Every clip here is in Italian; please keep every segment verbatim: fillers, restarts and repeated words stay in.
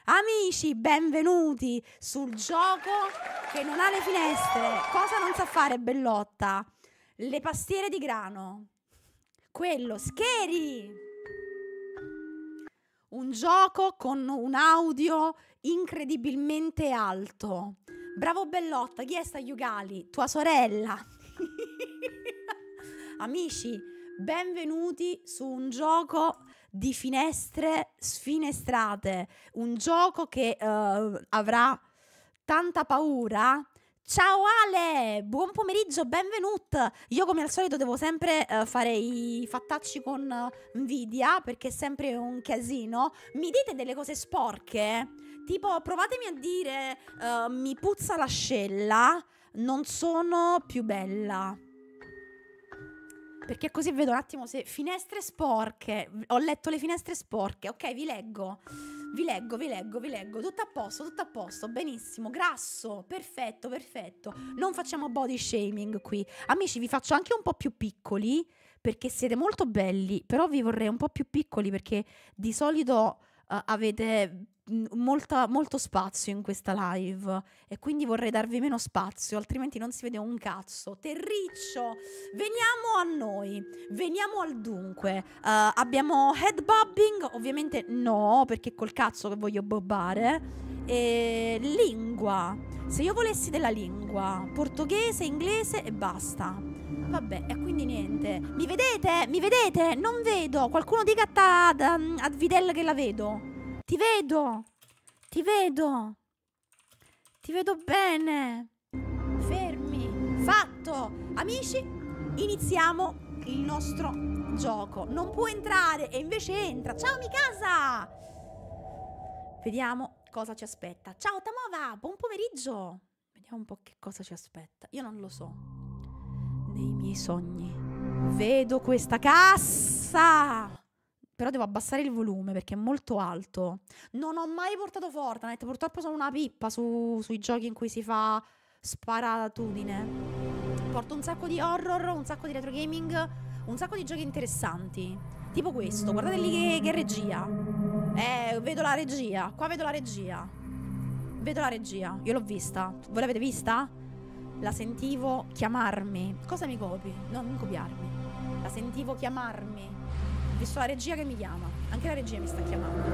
Amici, benvenuti sul gioco che non ha le finestre. Cosa non sa fare Bellotta? Le pastiere di grano. Quello, Scary. Un gioco con un audio incredibilmente alto. Bravo Bellotta, chi è sta Yugali? Tua sorella. Amici, benvenuti su un gioco di finestre sfinestrate, un gioco che uh, avrà tanta paura. Ciao Ale, buon pomeriggio, benvenuto. Io come al solito devo sempre uh, fare i fattacci con uh, Nvidia perché è sempre un casino. Mi dite delle cose sporche? Tipo provatemi a dire uh, mi puzza l'ascella, non sono più bella. Perché così vedo un attimo se... Finestre sporche. Ho letto le finestre sporche. Ok, vi leggo. Vi leggo, vi leggo, vi leggo. Tutto a posto, tutto a posto. Benissimo. Grasso. Perfetto, perfetto. Non facciamo body shaming qui. Amici, vi faccio anche un po' più piccoli perché siete molto belli. Però vi vorrei un po' più piccoli perché di solito uh, avete... Molta, molto spazio in questa live e quindi vorrei darvi meno spazio, altrimenti non si vede un cazzo. Terriccio, veniamo a noi, veniamo al dunque. Uh, abbiamo head bobbing, ovviamente no, perché col cazzo che voglio bobbare. E lingua, se io volessi della lingua, portoghese, inglese e basta. Vabbè, e quindi niente. Mi vedete? Mi vedete? Non vedo. Qualcuno dica a, ad, a Videl che la vedo. Ti vedo, ti vedo, ti vedo bene. Fermi, fatto. Amici, iniziamo il nostro gioco. Non può entrare e invece entra. Ciao Mikasa. Vediamo cosa ci aspetta. Ciao Tamova, buon pomeriggio. Vediamo un po' che cosa ci aspetta. Io non lo so. Nei miei sogni vedo questa cassa. Però devo abbassare il volume perché è molto alto. Non ho mai portato Fortnite. Purtroppo sono una pippa su, sui giochi in cui si fa sparatudine. Porto un sacco di horror, un sacco di retro gaming, un sacco di giochi interessanti. Tipo questo. Guardate lì che, che regia. Eh, vedo la regia. Qua vedo la regia. Vedo la regia. Io l'ho vista. Voi l'avete vista? La sentivo chiamarmi. Cosa mi copi? No, non copiarmi. La sentivo chiamarmi. Ho visto la regia che mi chiama. Anche la regia mi sta chiamando.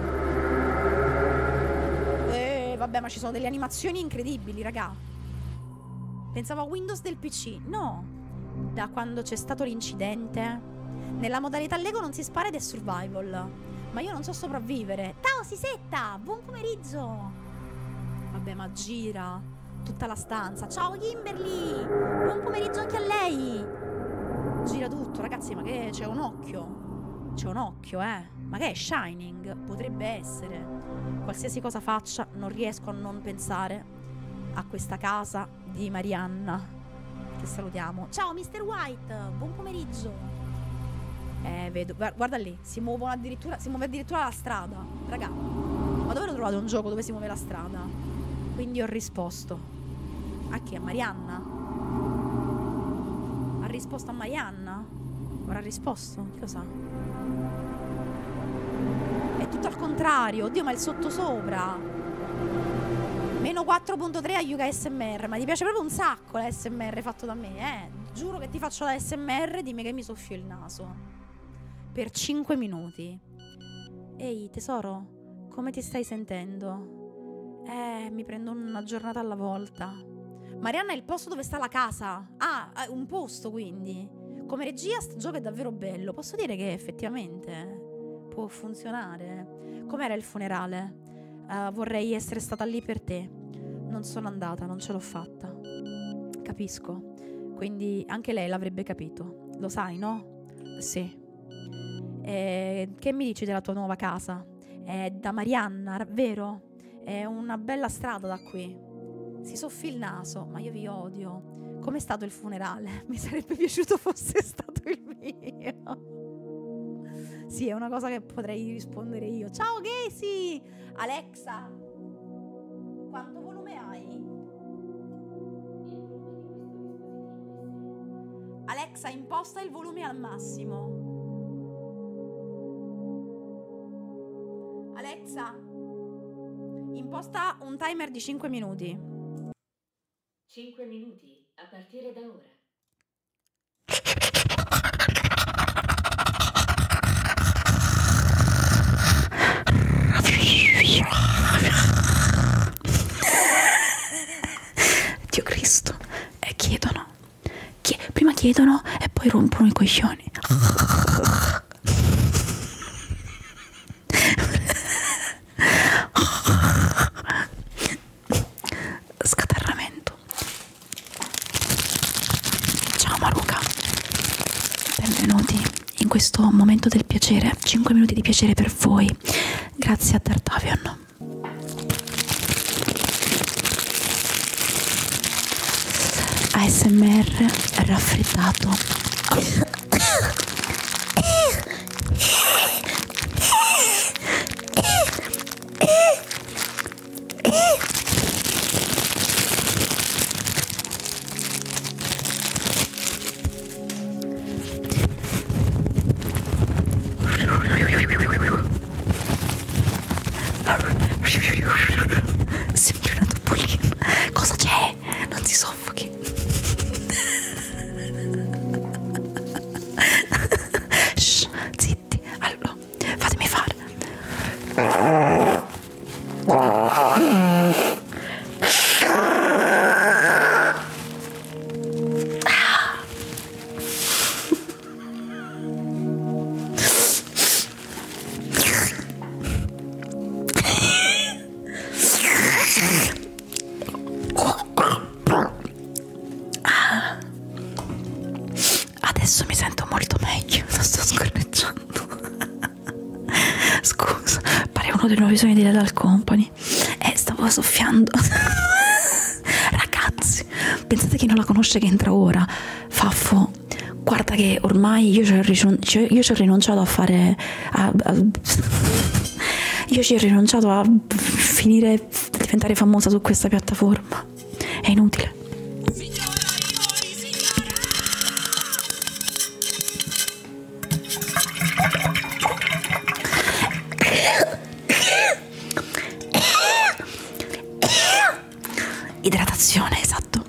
Eh, vabbè, ma ci sono delle animazioni incredibili, raga. Pensavo a Windows del P C. No. Da quando c'è stato l'incidente. Nella modalità Lego non si spara ed è survival. Ma io non so sopravvivere. Ciao, Sisetta! Buon pomeriggio! Vabbè, ma gira tutta la stanza. Ciao, Kimberly! Buon pomeriggio anche a lei! Gira tutto, ragazzi, ma che c'è un occhio. C'è un occhio, eh. Ma che è Shining? Potrebbe essere. Qualsiasi cosa faccia, non riesco a non pensare a questa casa di Marianna. Che salutiamo. Ciao, mister White. Buon pomeriggio. Eh, vedo. Guarda lì. Si muovono addirittura. Si muove addirittura la strada. Raga. Ma dove ho trovato un gioco dove si muove la strada? Quindi ho risposto. A chi? A Marianna? Ha risposto a Marianna? Ora ha risposto? Chi lo sa? È tutto al contrario. Oddio, ma il sottosopra. Meno quattro punto tre a Yuga S M R. Ma ti piace proprio un sacco la S M R fatto da me, eh? Giuro che ti faccio la S M R. Dimmi che mi soffio il naso per cinque minuti. Ehi, tesoro, come ti stai sentendo? Eh, mi prendo una giornata alla volta. Marianna è il posto dove sta la casa. Ah, un posto quindi. Come regia sto gioco è davvero bello. Posso dire che effettivamente può funzionare. Com'era il funerale? Uh, vorrei essere stata lì per te. Non sono andata, non ce l'ho fatta. Capisco. Quindi anche lei l'avrebbe capito. Lo sai, no? Sì. E che mi dici della tua nuova casa? È da Marianna, vero? È una bella strada da qui. Si soffia il naso, ma io vi odio. Com'è stato il funerale? Mi sarebbe piaciuto fosse stato il mio. Sì, è una cosa che potrei rispondere io. Ciao Casey! Alexa, quanto volume hai? Alexa, imposta il volume al massimo. Alexa, Imposta un timer di cinque minuti. cinque minuti a partire da ora. Dio Cristo. E chiedono. Chie- prima chiedono e poi rompono i coglioni. Scatarramento. Ciao Maruca. Benvenuti in questo momento del piacere. cinque minuti di piacere per voi. Grazie a Tartavion. A S M R raffreddato. Sembra una topolina. Cosa c'è? Non si soffochi. Shh, zitti. Allora, fatemi fare. Adesso mi sento molto meglio, non sto scorreggiando. Scusa, pare uno dei nuovi suoni di Lethal Company. E stavo soffiando. Ragazzi, pensate chi non la conosce che entra ora? Faffo, guarda che ormai io ci ho, rinunciato, io ci ho rinunciato a fare... A, a, io ci ho rinunciato a finire, a diventare famosa su questa piattaforma. È inutile. Idratazione, esatto.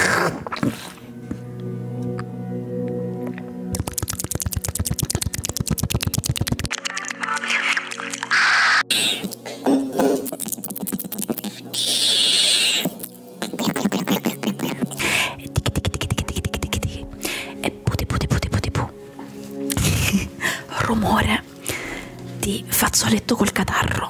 E puti puti puti puti pu. Rumore di fazzoletto col catarro.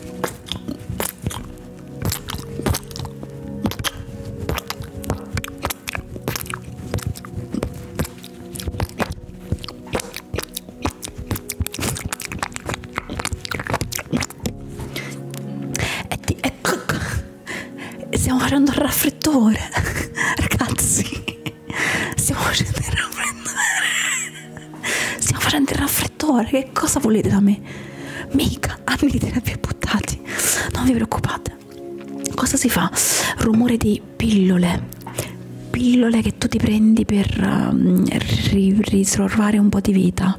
Stiamo facendo il raffreddore, ragazzi. Stiamo facendo il raffreddore. Stiamo facendo il raffreddore. Che cosa volete da me? Mica anni di terapia buttati. Non vi preoccupate. Cosa si fa? Rumore di pillole. Pillole che tu ti prendi per um, ri- ritrovare un po' di vita.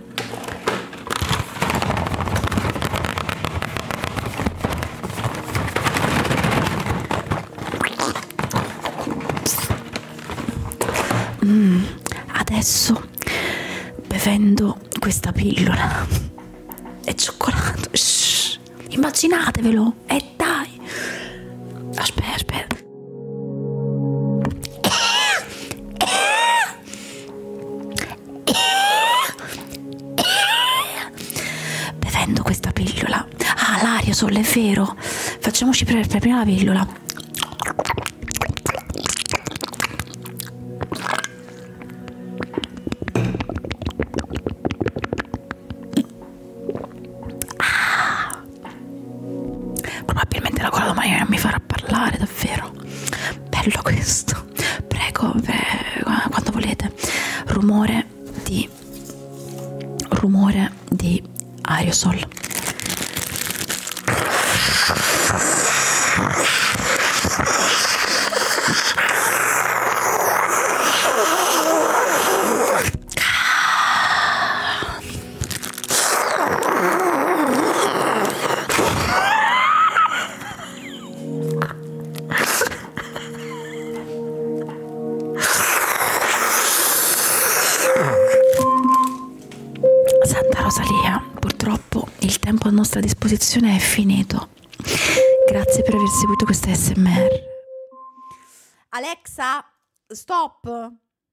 Mm, adesso bevendo questa pillola e cioccolato, shh, immaginatevelo, e eh, dai, aspetta, aspetta, bevendo questa pillola, ah, l'aerosol, è vero, facciamoci per prima la pillola. Probabilmente la cola domani non mi farà parlare, davvero. Bello questo. Prego, prego, quando volete. Rumore di rumore di aerosol. nostra disposizione è finito. Grazie per aver seguito questa A S M R. Alexa, stop.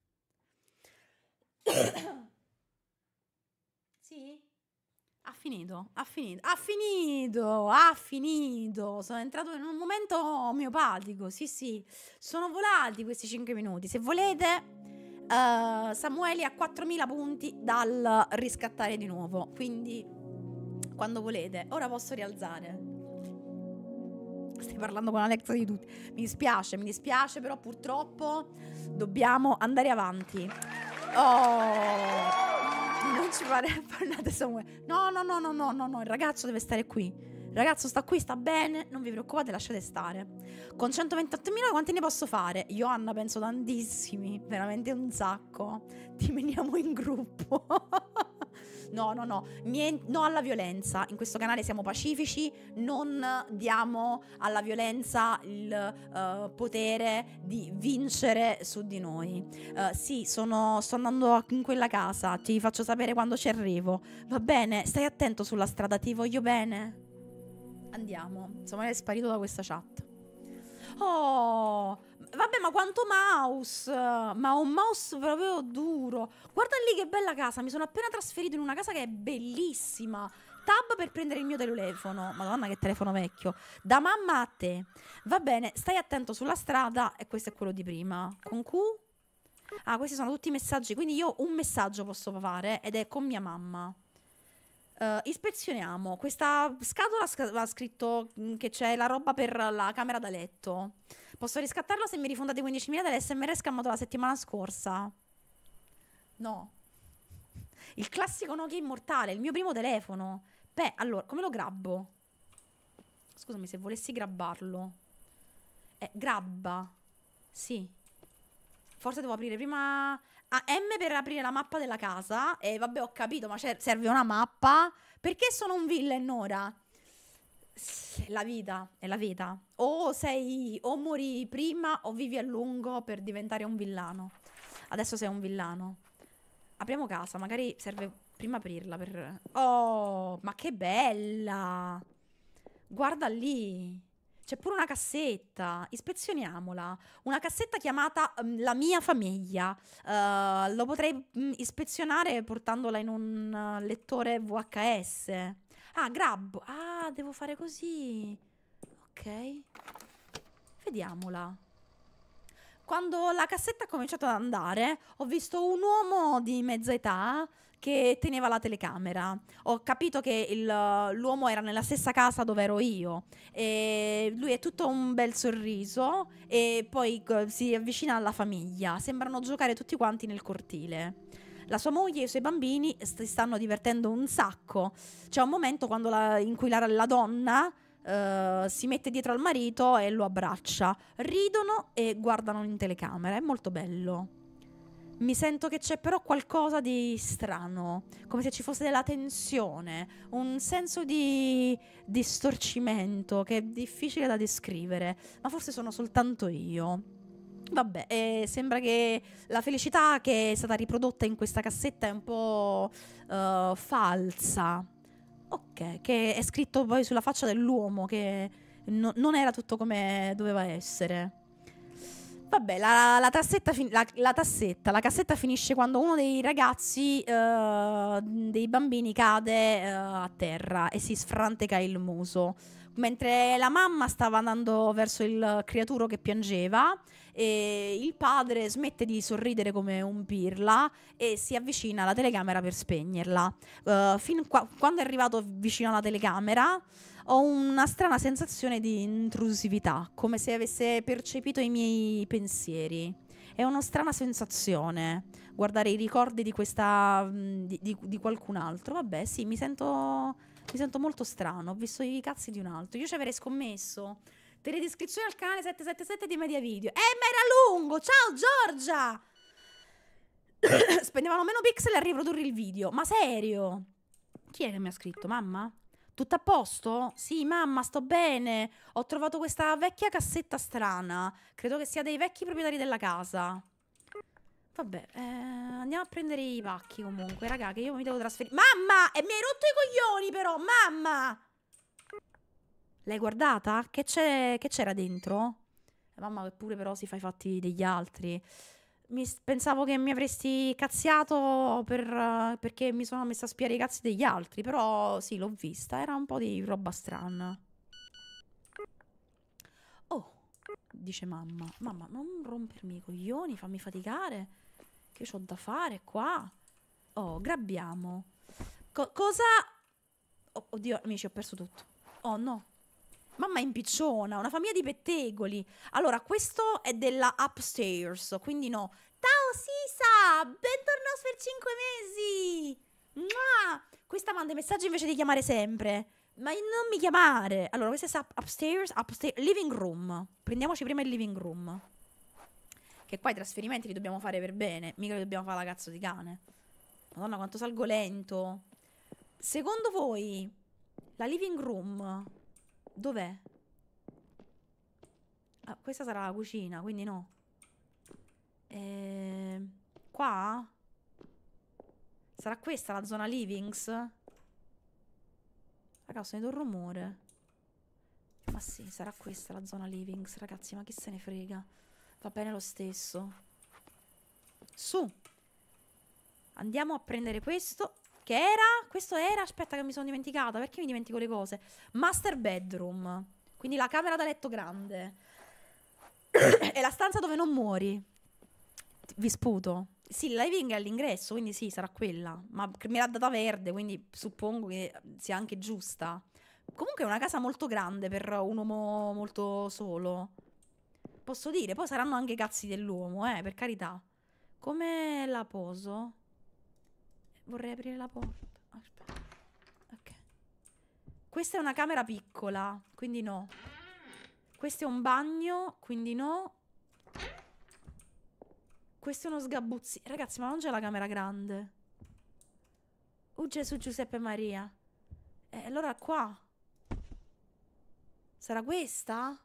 Sì? Ha finito, ha finito, ha finito, ha finito. Sono entrato in un momento omeopatico. Sì, sì, sono volati questi cinque minuti. Se volete, uh, Samuele ha quattromila punti dal riscattare di nuovo. Quindi, quando volete, ora posso rialzare. Stai parlando con Alexa di tutti. Mi dispiace, mi dispiace, però purtroppo dobbiamo andare avanti. Oh... Non ci pare parlate Samuele. No, no, no, no, no, no, no, il ragazzo deve stare qui. Il ragazzo sta qui, sta bene, non vi preoccupate, lasciate stare. Con centoventottomila quanti ne posso fare? Io, Anna, penso tantissimi, veramente un sacco. Ti meniamo in gruppo. No, no, no, Nien- no alla violenza. In questo canale siamo pacifici, non diamo alla violenza il uh, potere di vincere su di noi. Uh, sì, sono, sto andando in quella casa, ti faccio sapere quando ci arrivo. Va bene, stai attento sulla strada, ti voglio bene. Andiamo, insomma, è sparito da questa chat. Oh, vabbè, ma quanto mouse? Ma un mouse proprio duro. Guarda lì che bella casa. Mi sono appena trasferito in una casa che è bellissima. Tab per prendere il mio telefono. Madonna, che telefono vecchio. Da mamma a te. Va bene, stai attento sulla strada. E questo è quello di prima. Con Q? Ah, questi sono tutti i messaggi. Quindi io un messaggio posso fare ed è con mia mamma. Uh, ispezioniamo. Questa scatola sc- ha scritto mh, che c'è la roba per la camera da letto. Posso riscattarla se mi rifondate quindicimila dell'S M R scammato la settimana scorsa? No. Il classico Nokia immortale, il mio primo telefono. Beh, allora, come lo grabbo? Scusami, se volessi grabbarlo. Eh, grabba. Sì. Forse devo aprire prima... Ah, M per aprire la mappa della casa. E vabbè, ho capito, ma serve una mappa. Perché sono un villain ora? La vita, è la vita. O sei, o muori prima o vivi a lungo per diventare un villano. Adesso sei un villano. Apriamo casa, magari serve prima aprirla per... Oh, ma che bella! Guarda lì. C'è pure una cassetta, ispezioniamola. Una cassetta chiamata um, La mia famiglia. Uh, lo potrei um, ispezionare portandola in un uh, lettore V H S. Ah, grabbo. Ah, devo fare così. Ok. Vediamola. Quando la cassetta ha cominciato ad andare, ho visto un uomo di mezza età che teneva la telecamera. Ho capito che l'uomo era nella stessa casa dove ero io. E lui è tutto un bel sorriso e poi si avvicina alla famiglia. Sembrano giocare tutti quanti nel cortile. La sua moglie e i suoi bambini si stanno divertendo un sacco. C'è un momento quando la, in cui la, la donna uh, si mette dietro al marito e lo abbraccia. Ridono e guardano in telecamera. È molto bello. Mi sento che c'è però qualcosa di strano, come se ci fosse della tensione, un senso di distorcimento che è difficile da descrivere, ma forse sono soltanto io. Vabbè, eh, sembra che la felicità che è stata riprodotta in questa cassetta è un po' uh, falsa. Ok, che è scritto poi sulla faccia dell'uomo che no, non era tutto come doveva essere. Vabbè, la, la, tassetta la, la tassetta, la cassetta finisce quando uno dei ragazzi, uh, dei bambini cade uh, a terra e si sfranteca il muso. Mentre la mamma stava andando verso il creaturo che piangeva e il padre smette di sorridere come un pirla e si avvicina alla telecamera per spegnerla. Uh, fin qua, quando è arrivato vicino alla telecamera ho una strana sensazione di intrusività, come se avesse percepito i miei pensieri. È una strana sensazione guardare i ricordi di questa di, di, di qualcun altro. Vabbè, sì, mi sento mi sento molto strano. Ho visto i cazzi di un altro. Io ci avrei scommesso. Teledescrizione al canale sette sette sette di Media Video. Eh, ma era lungo. Ciao Giorgia. Spendevano meno pixel a riprodurre il video. Ma serio? Chi è che mi ha scritto? Mamma? Tutto a posto? Sì, mamma, sto bene. Ho trovato questa vecchia cassetta strana. Credo che sia dei vecchi proprietari della casa. Vabbè, eh, andiamo a prendere i pacchi comunque, raga, che io mi devo trasferire. Mamma! E mi hai rotto i coglioni però, mamma! L'hai guardata? Che c'era dentro? Mamma che pure però si fa i fatti degli altri. Mi, pensavo che mi avresti cazziato per, uh, perché mi sono messa a spiare i cazzi degli altri. Però sì, l'ho vista, era un po' di roba strana. Oh, dice mamma. Mamma, non rompermi i coglioni, fammi faticare, che c'ho da fare qua. Oh, grabbiamo. Co cosa? Oh, oddio, amici, ho perso tutto. Oh no. Mamma è impicciona, una famiglia di pettegoli. Allora, questo è della upstairs, quindi no. Ciao Sisa, bentornato per cinque mesi. Mua! Questa manda i messaggi invece di chiamare sempre. Ma non mi chiamare. Allora, questa è upstairs, upstairs, living room. Prendiamoci prima il living room. Che qua i trasferimenti li dobbiamo fare per bene. Mica li dobbiamo fare la cazzo di cane. Madonna, quanto salgo lento. Secondo voi, la living room dov'è? Ah, questa sarà la cucina, quindi no. E... qua? Sarà questa la zona livings? Raga, ho sentito un rumore. Ma sì, sarà questa la zona livings, ragazzi, ma chi se ne frega? Va bene lo stesso. Su. Andiamo a prendere questo. Che era? Questo era? Aspetta che mi sono dimenticata. Perché mi dimentico le cose? Master bedroom. Quindi la camera da letto grande. È la stanza dove non muori. Vi sputo. Sì, il living è all'ingresso, quindi sì, sarà quella. Ma me l'ha data verde, quindi suppongo che sia anche giusta. Comunque è una casa molto grande per un uomo molto solo. Posso dire, poi saranno anche i cazzi dell'uomo, eh, per carità. Come la poso? Vorrei aprire la porta. Aspetta. Ok. Questa è una camera piccola, quindi no. Questo è un bagno, quindi no. Questo è uno sgabuzzino. Ragazzi, ma non c'è la camera grande? Oh Gesù, Giuseppe Maria. E allora qua? Sarà questa?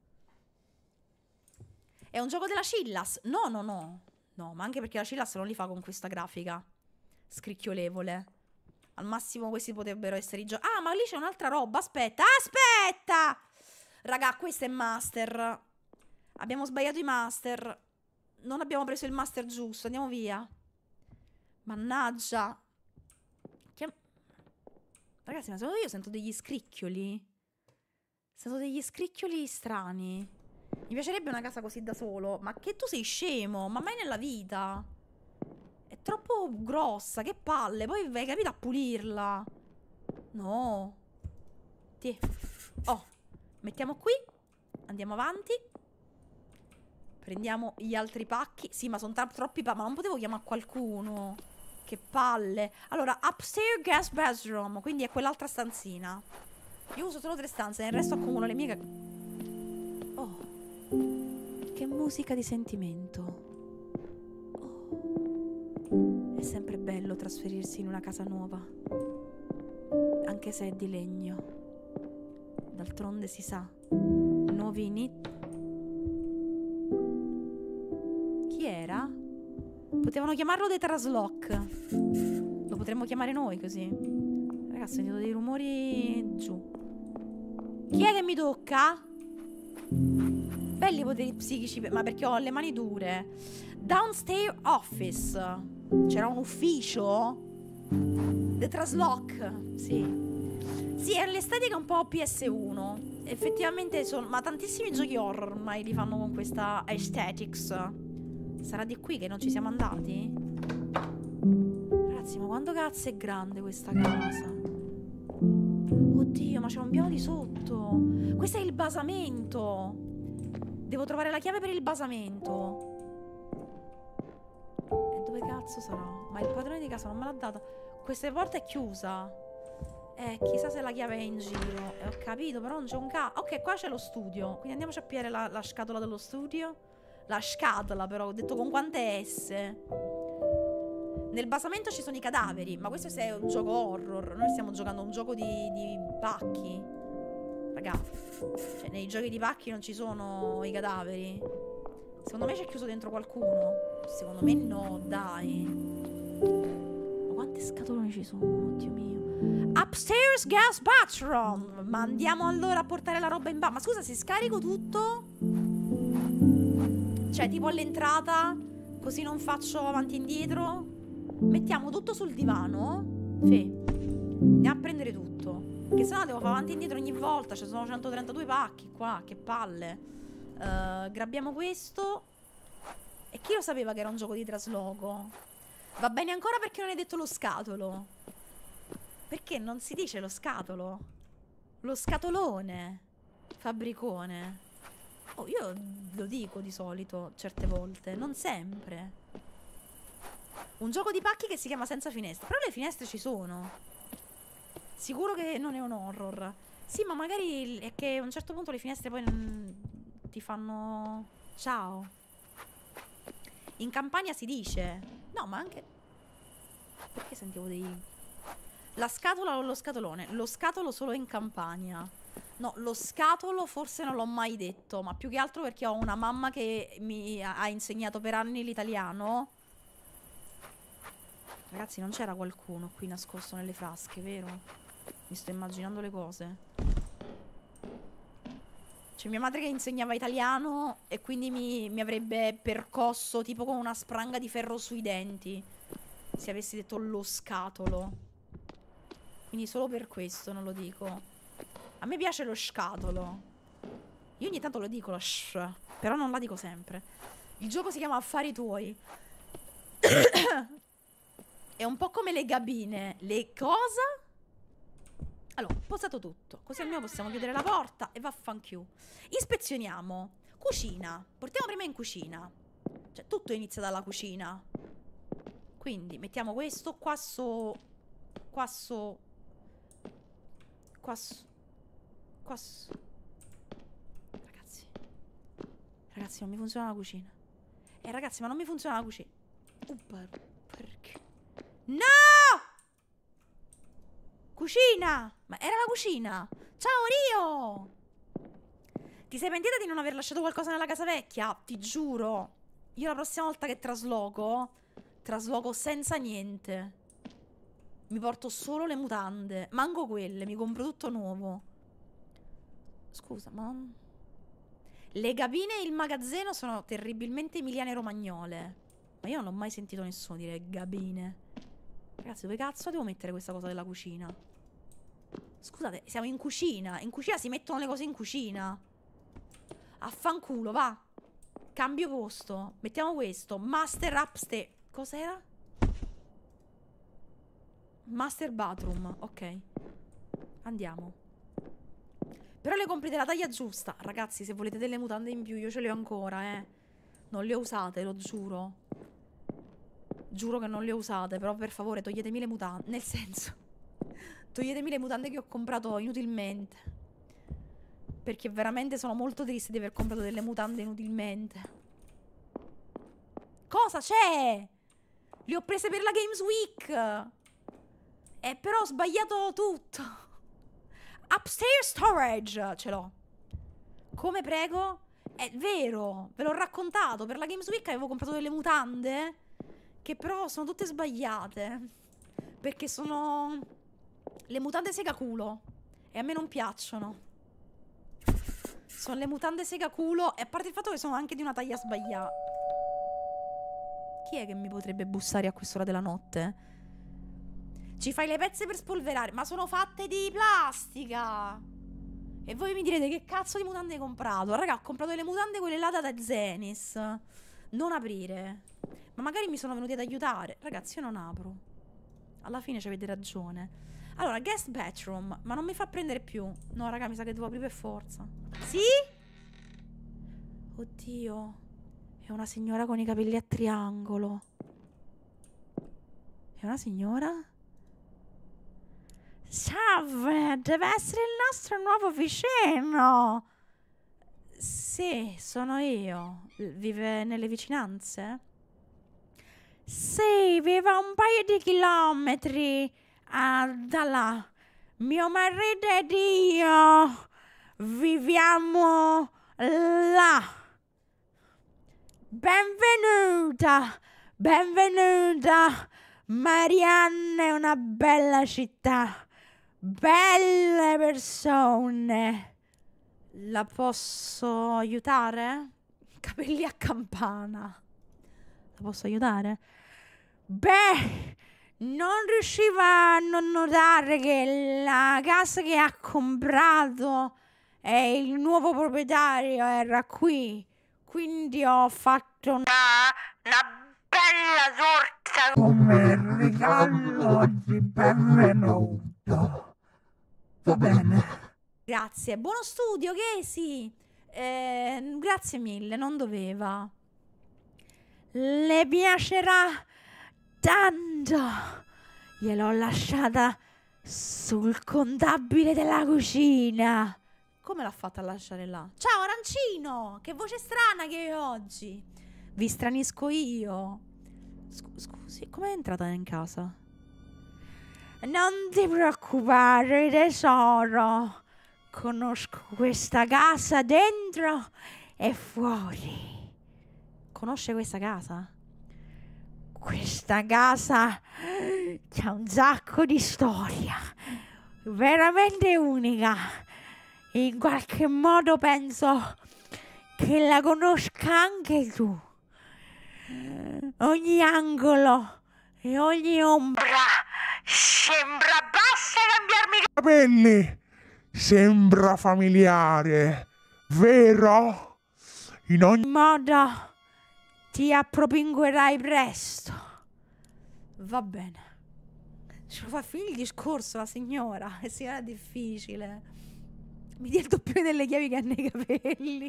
È un gioco della Cillas? No, no, no. No, ma anche perché la Cillas non li fa con questa grafica scricchiolevole. Al massimo questi potrebbero essere i giochi. Ah, ma lì c'è un'altra roba. Aspetta, aspetta! Raga, questo è master. Abbiamo sbagliato i master. Non abbiamo preso il master giusto. Andiamo via. Mannaggia. Chiam... Ragazzi, ma secondo me io sento degli scricchioli. Sento degli scricchioli strani. Mi piacerebbe una casa così da solo. Ma che tu sei scemo? Ma mai nella vita? È troppo grossa, che palle. Poi vai, capito, a pulirla. No. Ti. Oh. Mettiamo qui. Andiamo avanti. Prendiamo gli altri pacchi. Sì, ma sono troppi pacchi. Ma non potevo chiamare qualcuno. Che palle. Allora, upstairs guest bedroom. Quindi è quell'altra stanzina. Io uso solo tre stanze. Nel resto accumulo le mie. Oh. Che musica di sentimento. È sempre bello trasferirsi in una casa nuova, anche se è di legno. D'altronde si sa, nuovi inizio. Chi era? Potevano chiamarlo The Traslock. Lo potremmo chiamare noi così. Ragazzi, ho sentito dei rumori giù. Chi è che mi tocca? Belli poteri psichici, ma perché ho le mani dure. Downstairs office. C'era un ufficio? The Traslock. Sì. Sì, è l'estetica un po' P S uno. Effettivamente sono... Ma tantissimi giochi horror ormai li fanno con questa aesthetics. Sarà di qui che non ci siamo andati? Ragazzi, ma quanto cazzo è grande questa casa? Oddio, ma c'è un piano di sotto. Questo è il basamento. Devo trovare la chiave per il basamento. E dove cazzo sarà? Ma il padrone di casa non me l'ha data. Questa porta è chiusa. Eh, chissà se la chiave è in giro. Eh, ho capito, però non c'è un cazzo. Ok, qua c'è lo studio. Quindi andiamoci a pigliare la, la scatola dello studio. La scatola, però, ho detto con quante S. Nel basamento ci sono i cadaveri. Ma questo è un gioco horror. Noi stiamo giocando un gioco di, di pacchi. Raga, cioè nei giochi di pacchi non ci sono i cadaveri. Secondo me c'è chiuso dentro qualcuno. Secondo me no, dai. Ma quante scatolone ci sono, oddio mio. Upstairs gas bathroom. Ma andiamo allora a portare la roba in ba. Ma scusa, se scarico tutto, cioè tipo all'entrata, così non faccio avanti e indietro, mettiamo tutto sul divano. Fe, andiamo a prendere tutto, che sennò devo fare avanti e indietro ogni volta. Ci sono centotrentadue pacchi qua, che palle. uh, Grabbiamo questo. E chi lo sapeva che era un gioco di trasloco? Va bene ancora perché non hai detto lo scatolo. Perché non si dice lo scatolo? Lo scatolone. Fabbricone. Oh, io lo dico di solito certe volte, non sempre. Un gioco di pacchi che si chiama Senza finestre. Però le finestre ci sono. Sicuro che non è un horror. Sì, ma magari è che a un certo punto le finestre poi ti fanno ciao. In Campania si dice. No, ma anche... Perché sentivo dei... La scatola o lo scatolone? Lo scatolo solo in Campania. No, lo scatolo forse non l'ho mai detto, ma più che altro perché ho una mamma che mi ha insegnato per anni l'italiano. Ragazzi, non c'era qualcuno qui nascosto nelle frasche, vero? Mi sto immaginando le cose. C'è mia madre che insegnava italiano e quindi mi, mi avrebbe percosso tipo con una spranga di ferro sui denti se avessi detto lo scatolo. Quindi solo per questo non lo dico. A me piace lo scatolo. Io ogni tanto lo dico lo sh, però non la dico sempre. Il gioco si chiama Affari Tuoi. È un po' come le gabine. Le cosa? Allora, posato tutto. Così almeno possiamo chiudere la porta e vaffanchiù. Ispezioniamo. Cucina. Portiamo prima in cucina. Cioè, tutto inizia dalla cucina. Quindi, mettiamo questo qua so... Qua so... Qua so... Qua so... Ragazzi. Ragazzi, non mi funziona la cucina. Eh, ragazzi, ma non mi funziona la cucina. Uh, per... Perché? No! Cucina! Ma era la cucina! Ciao Rio! Ti sei pentita di non aver lasciato qualcosa nella casa vecchia? Ti giuro. Io la prossima volta che trasloco, trasloco senza niente. Mi porto solo le mutande. Manco quelle, mi compro tutto nuovo. Scusa, ma... Le gabine e il magazzino sono terribilmente emiliane romagnole. Ma io non ho mai sentito nessuno dire gabine. Ragazzi, dove cazzo devo mettere questa cosa della cucina? Scusate, siamo in cucina. In cucina si mettono le cose in cucina. Affanculo, va. Cambio posto. Mettiamo questo. Master upstairs. Cos'era? Master bathroom. Ok. Andiamo. Però le compri della taglia giusta. Ragazzi, se volete delle mutande in più, io ce le ho ancora, eh. Non le ho usate, lo giuro. Giuro che non le ho usate. Però per favore toglietemi le mutande. Nel senso, toglietemi le mutande che ho comprato inutilmente. Perché veramente sono molto triste di aver comprato delle mutande inutilmente. Cosa c'è? Le ho prese per la Games Week. Eh, però ho sbagliato tutto. Upstairs storage. Ce l'ho. Come prego? È vero, ve l'ho raccontato. Per la Games Week avevo comprato delle mutande che però sono tutte sbagliate. Perché sono le mutande segaculo e a me non piacciono. Sono le mutande segaculo. E a parte il fatto che sono anche di una taglia sbagliata. Chi è che mi potrebbe bussare a quest'ora della notte? Ci fai le pezze per spolverare. Ma sono fatte di plastica. E voi mi direte che cazzo di mutande hai comprato? Raga, ho comprato le mutande quelle là da Zenis. Non aprire. Ma magari mi sono venuti ad aiutare. Ragazzi, io non apro. Alla fine ci avete ragione. Allora, guest bathroom. Ma non mi fa prendere più. No, raga, mi sa che devo aprire per forza. Sì? Oddio. È una signora con i capelli a triangolo. È una signora? Salve, deve essere il nostro nuovo vicino. Sì, sono io. Vive nelle vicinanze? Sì, vive a un paio di chilometri uh, da là. Mio marito ed io viviamo là. benvenuta, benvenuta. Marianna è una bella città, belle persone. La posso aiutare? Capelli a campana. La posso aiutare? Beh, non riusciva a non notare che la casa che ha comprato e il nuovo proprietario era qui. Quindi ho fatto una, una bella torta come regalo di benvenuto. Va bene. Grazie. Buono studio, Casey. Eh, grazie mille, non doveva. Le piacerà tanto. Gliel'ho lasciata sul contabile della cucina. Come l'ha fatta a lasciare là? Ciao arancino, che voce strana che ho oggi. Vi stranisco io. Scu- Scusi, com'è entrata in casa? Non ti preoccupare tesoro. Conosco questa casa dentro e fuori. Conosce questa casa? Questa casa c'ha un sacco di storia. Veramente unica. In qualche modo penso che la conosca anche tu. Ogni angolo e ogni ombra sembra basta cambiarmi i capelli. Sembra familiare, vero? In ogni modo ti appropinguerai presto. Va bene. Ce lo fa finire il discorso la signora. E signora è difficile. Mi dia il doppio delle chiavi che ha nei capelli.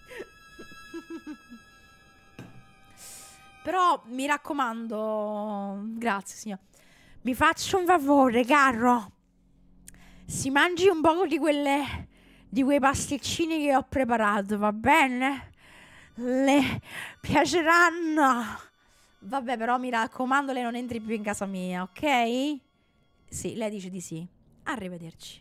Però mi raccomando, grazie signora. Mi faccio un favore, caro. Si mangi un poco di quelle di quei pasticcini che ho preparato, va bene? Le piaceranno. Vabbè, però mi raccomando, lei non entri più in casa mia, ok? Sì, lei dice di sì. Arrivederci.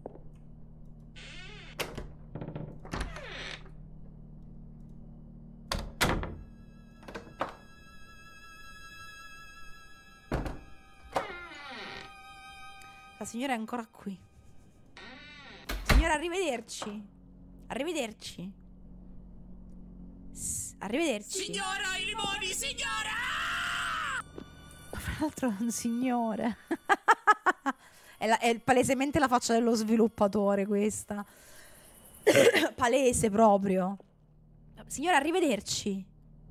La signora è ancora qui. Signora, arrivederci. Arrivederci. S arrivederci. Signora, i limoni, signora! Fra l'altro è un signore. è, la, è palesemente la faccia dello sviluppatore questa. Palese proprio. Signora, arrivederci.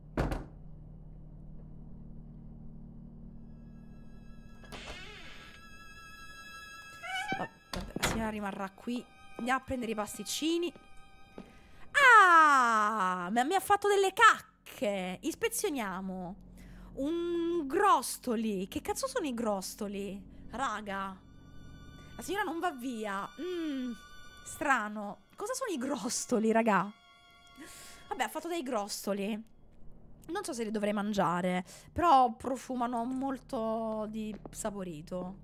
La signora rimarrà qui. Andiamo a prendere i pasticcini. Ah, mi ha fatto delle cacche. Ispezioniamo. Un grostoli. Che cazzo sono i grostoli? Raga, la signora non va via. mm, Strano. Cosa sono i grostoli, raga? Vabbè, ha fatto dei grostoli. Non so se li dovrei mangiare, però profumano molto di saporito.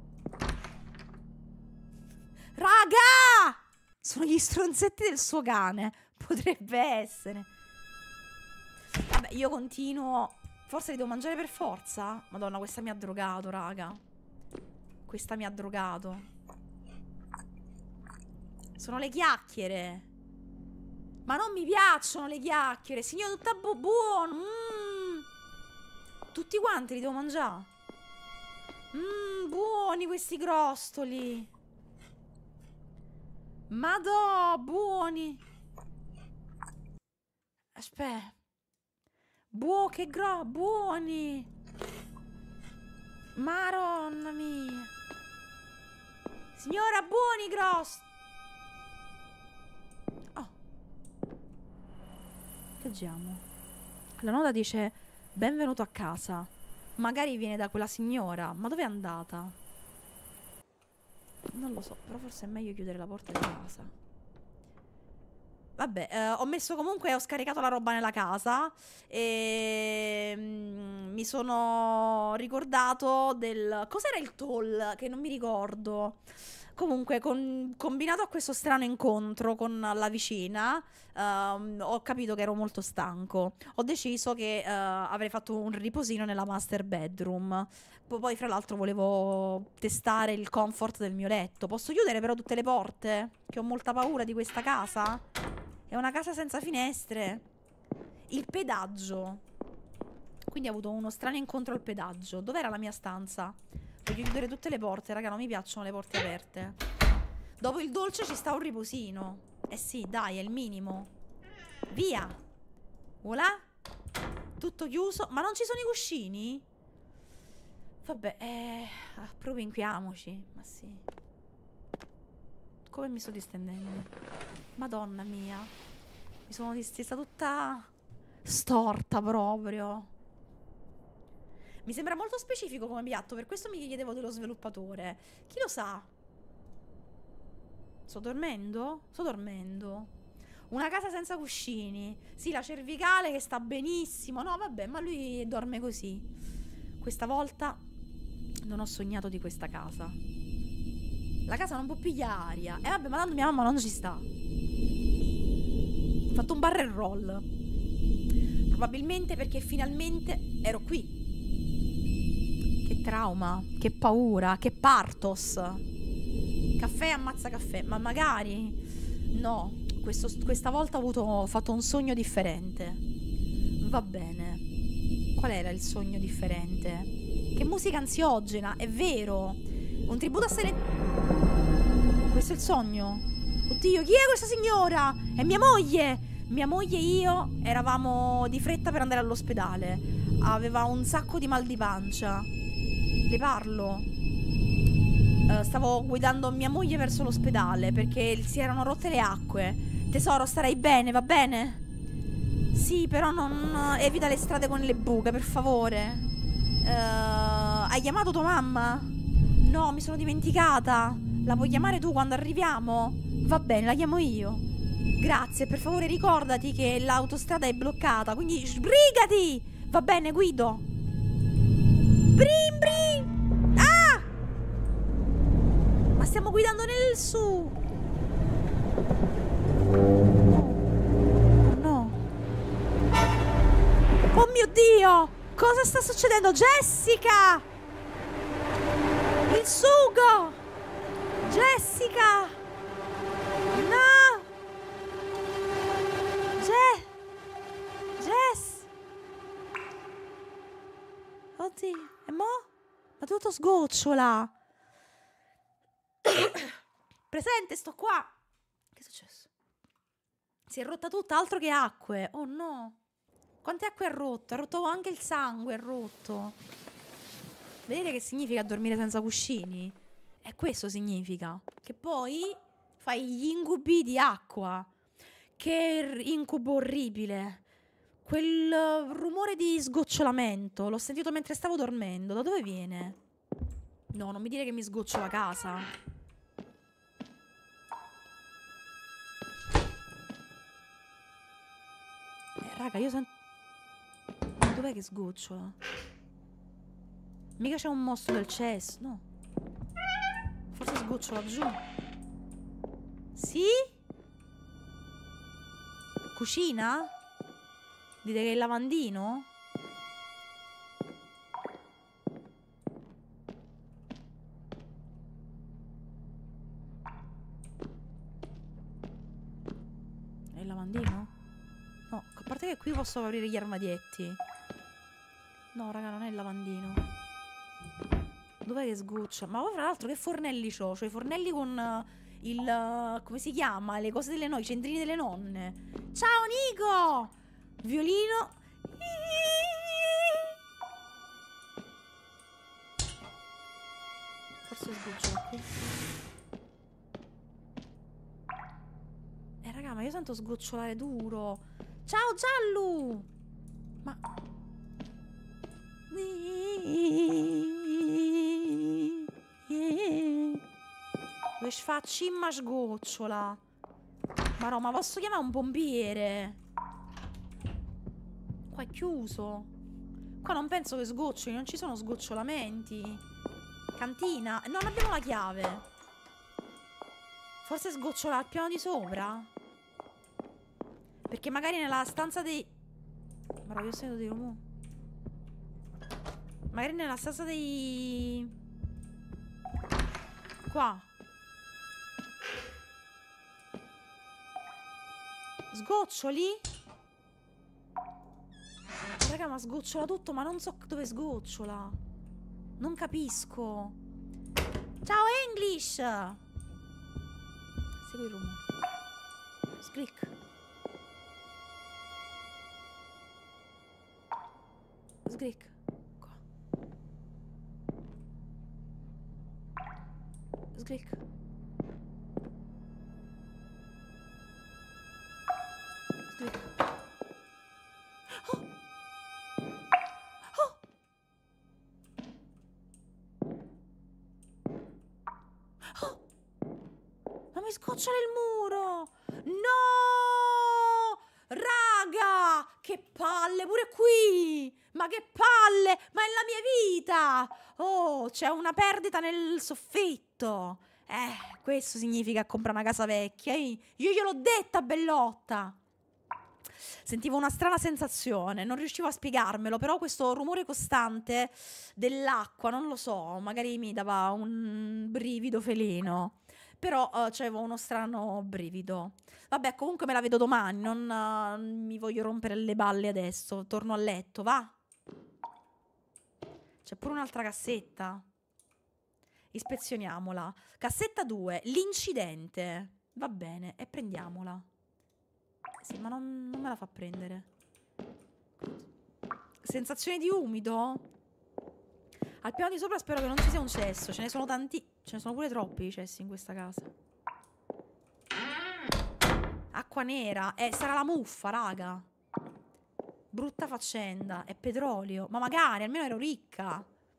Raga! Sono gli stronzetti del suo cane. Potrebbe essere. Vabbè, io continuo. Forse li devo mangiare per forza. Madonna, questa mi ha drogato, raga. Questa mi ha drogato. Sono le chiacchiere. Ma non mi piacciono le chiacchiere. Signore, tutta bu buono. Mm. Tutti quanti li devo mangiare. Mmm, buoni questi grostoli. Madò, buoni. Aspetta. Buo, che gro, buoni. Maronna mia. Signora, buoni grossi. Oh. Leggiamo. La nota dice: benvenuto a casa. Magari viene da quella signora. Ma dove è andata? Non lo so, però forse è meglio chiudere la porta di casa. Vabbè, eh, ho messo comunque, ho scaricato la roba nella casa e mm, mi sono ricordato del... Cos'era il toll? Che non mi ricordo. Comunque, con- combinato a questo strano incontro con la vicina, ehm, ho capito che ero molto stanco. Ho deciso che eh, avrei fatto un riposino nella master bedroom. Po- Poi, fra l'altro, volevo testare il comfort del mio letto. Posso chiudere però tutte le porte? Che ho molta paura di questa casa. È una casa senza finestre. Il pedaggio. Quindi ho avuto uno strano incontro al pedaggio. Dov'era la mia stanza? Voglio chiudere tutte le porte, raga, non mi piacciono le porte aperte. Dopo il dolce ci sta un riposino. Eh sì, dai, è il minimo. Via. Voilà. Tutto chiuso. Ma non ci sono i cuscini? Vabbè, eh, provinquiamoci. Ma sì. Come mi sto distendendo? Madonna mia. Mi sono distesa tutta storta proprio. Mi sembra molto specifico come piatto, per questo mi chiedevo dello sviluppatore. Chi lo sa? Sto dormendo? Sto dormendo. Una casa senza cuscini. Sì, la cervicale che sta benissimo. No, vabbè, ma lui dorme così. Questa volta non ho sognato di questa casa. La casa non può pigliare aria. E eh, vabbè, ma tanto mia mamma non ci sta. Ho fatto un barrel roll. Probabilmente perché finalmente ero qui. Che trauma, che paura, che partos. Caffè ammazza caffè. Ma magari no, questo, questa volta ho, avuto, ho fatto un sogno differente. Va bene. Qual era il sogno differente? Che musica ansiogena, è vero. Un tributo a Selena. Questo è il sogno. Oddio, chi è questa signora? È mia moglie. Mia moglie e io eravamo di fretta per andare all'ospedale. Aveva un sacco di mal di pancia. Le parlo. Uh, stavo guidando mia moglie verso l'ospedale perché si erano rotte le acque. Tesoro, starai bene, va bene? Sì, però non evita le strade con le buche, per favore. Uh, hai chiamato tua mamma? No, mi sono dimenticata. La puoi chiamare tu quando arriviamo? Va bene, la chiamo io. Grazie, per favore ricordati che l'autostrada è bloccata, quindi sbrigati! Va bene, guido. Brin brin! Ah! Ma stiamo guidando nel su. Oh no. Oh mio Dio! Cosa sta succedendo? Jessica! Il sugo! Jessica! No! Je... Jess! Oddio, e mo? Ma tutto sgocciola! Presente, sto qua! Che è successo? Si è rotta tutta, altro che acque! Oh no! Quante acque ha rotto? Ha rotto anche il sangue, ha rotto! Vedete che significa dormire senza cuscini? E questo significa che poi fai gli incubi di acqua. Che incubo orribile. Quel rumore di sgocciolamento l'ho sentito mentre stavo dormendo. Da dove viene? No, non mi dire che mi sgocciola casa. Eh, raga, io sento... Dov'è che sgocciola? Mica c'è un mostro del cesso, no. Forse sgocciola giù. Sì? Cucina? Dite che è il lavandino? È il lavandino? No, a parte che qui posso aprire gli armadietti. No, raga, non è il lavandino. Dov'è che sgoccia? Ma poi fra l'altro che fornelli c'ho? Cioè i fornelli con uh, il... Uh, come si chiama? Le cose delle nonne, i centrini delle nonne. Ciao Nico! Violino. Forse sgocciola qui. Eh raga, ma io sento sgocciolare duro. Ciao Giallu! Ma... Dove fa cimma sgocciola? Ma no, ma posso chiamare un pompiere? Qua è chiuso. Qua non penso che sgoccioli, non ci sono sgocciolamenti. Cantina? Non abbiamo la chiave. Forse sgocciola al piano di sopra? Perché magari nella stanza dei... Ma io sento dei rumori. Magari nella stanza dei... Qua. Sgoccioli? Raga, ma sgocciola tutto, ma non so dove sgocciola. Non capisco. Ciao English! Segui il rumore. Scrick. Sgrick. Qua. Sgrick. Sgrick. Oh! Oh! Oh! Ma mi sgocciola il muro! No! Raga! Che palle pure qui! Ma che palle! Ma è la mia vita! Oh, c'è una perdita nel soffitto. Eh, questo significa comprare una casa vecchia. Eh? Io gliel'ho detta, bellotta. Sentivo una strana sensazione, non riuscivo a spiegarmelo, però questo rumore costante dell'acqua, non lo so, magari mi dava un brivido felino. Però uh, c'avevo uno strano brivido. Vabbè, comunque me la vedo domani, non uh, mi voglio rompere le balle adesso. Torno a letto, va? C'è pure un'altra cassetta. Ispezioniamola. Cassetta due, l'incidente. Va bene, e prendiamola. Sì, ma non, non me la fa prendere. Sensazione di umido? Al piano di sopra spero che non ci sia un cesso. Ce ne sono tanti. Ce ne sono pure troppi cessi in questa casa. Acqua nera. Eh, sarà la muffa, raga. Brutta faccenda. È petrolio. Ma magari, almeno ero ricca.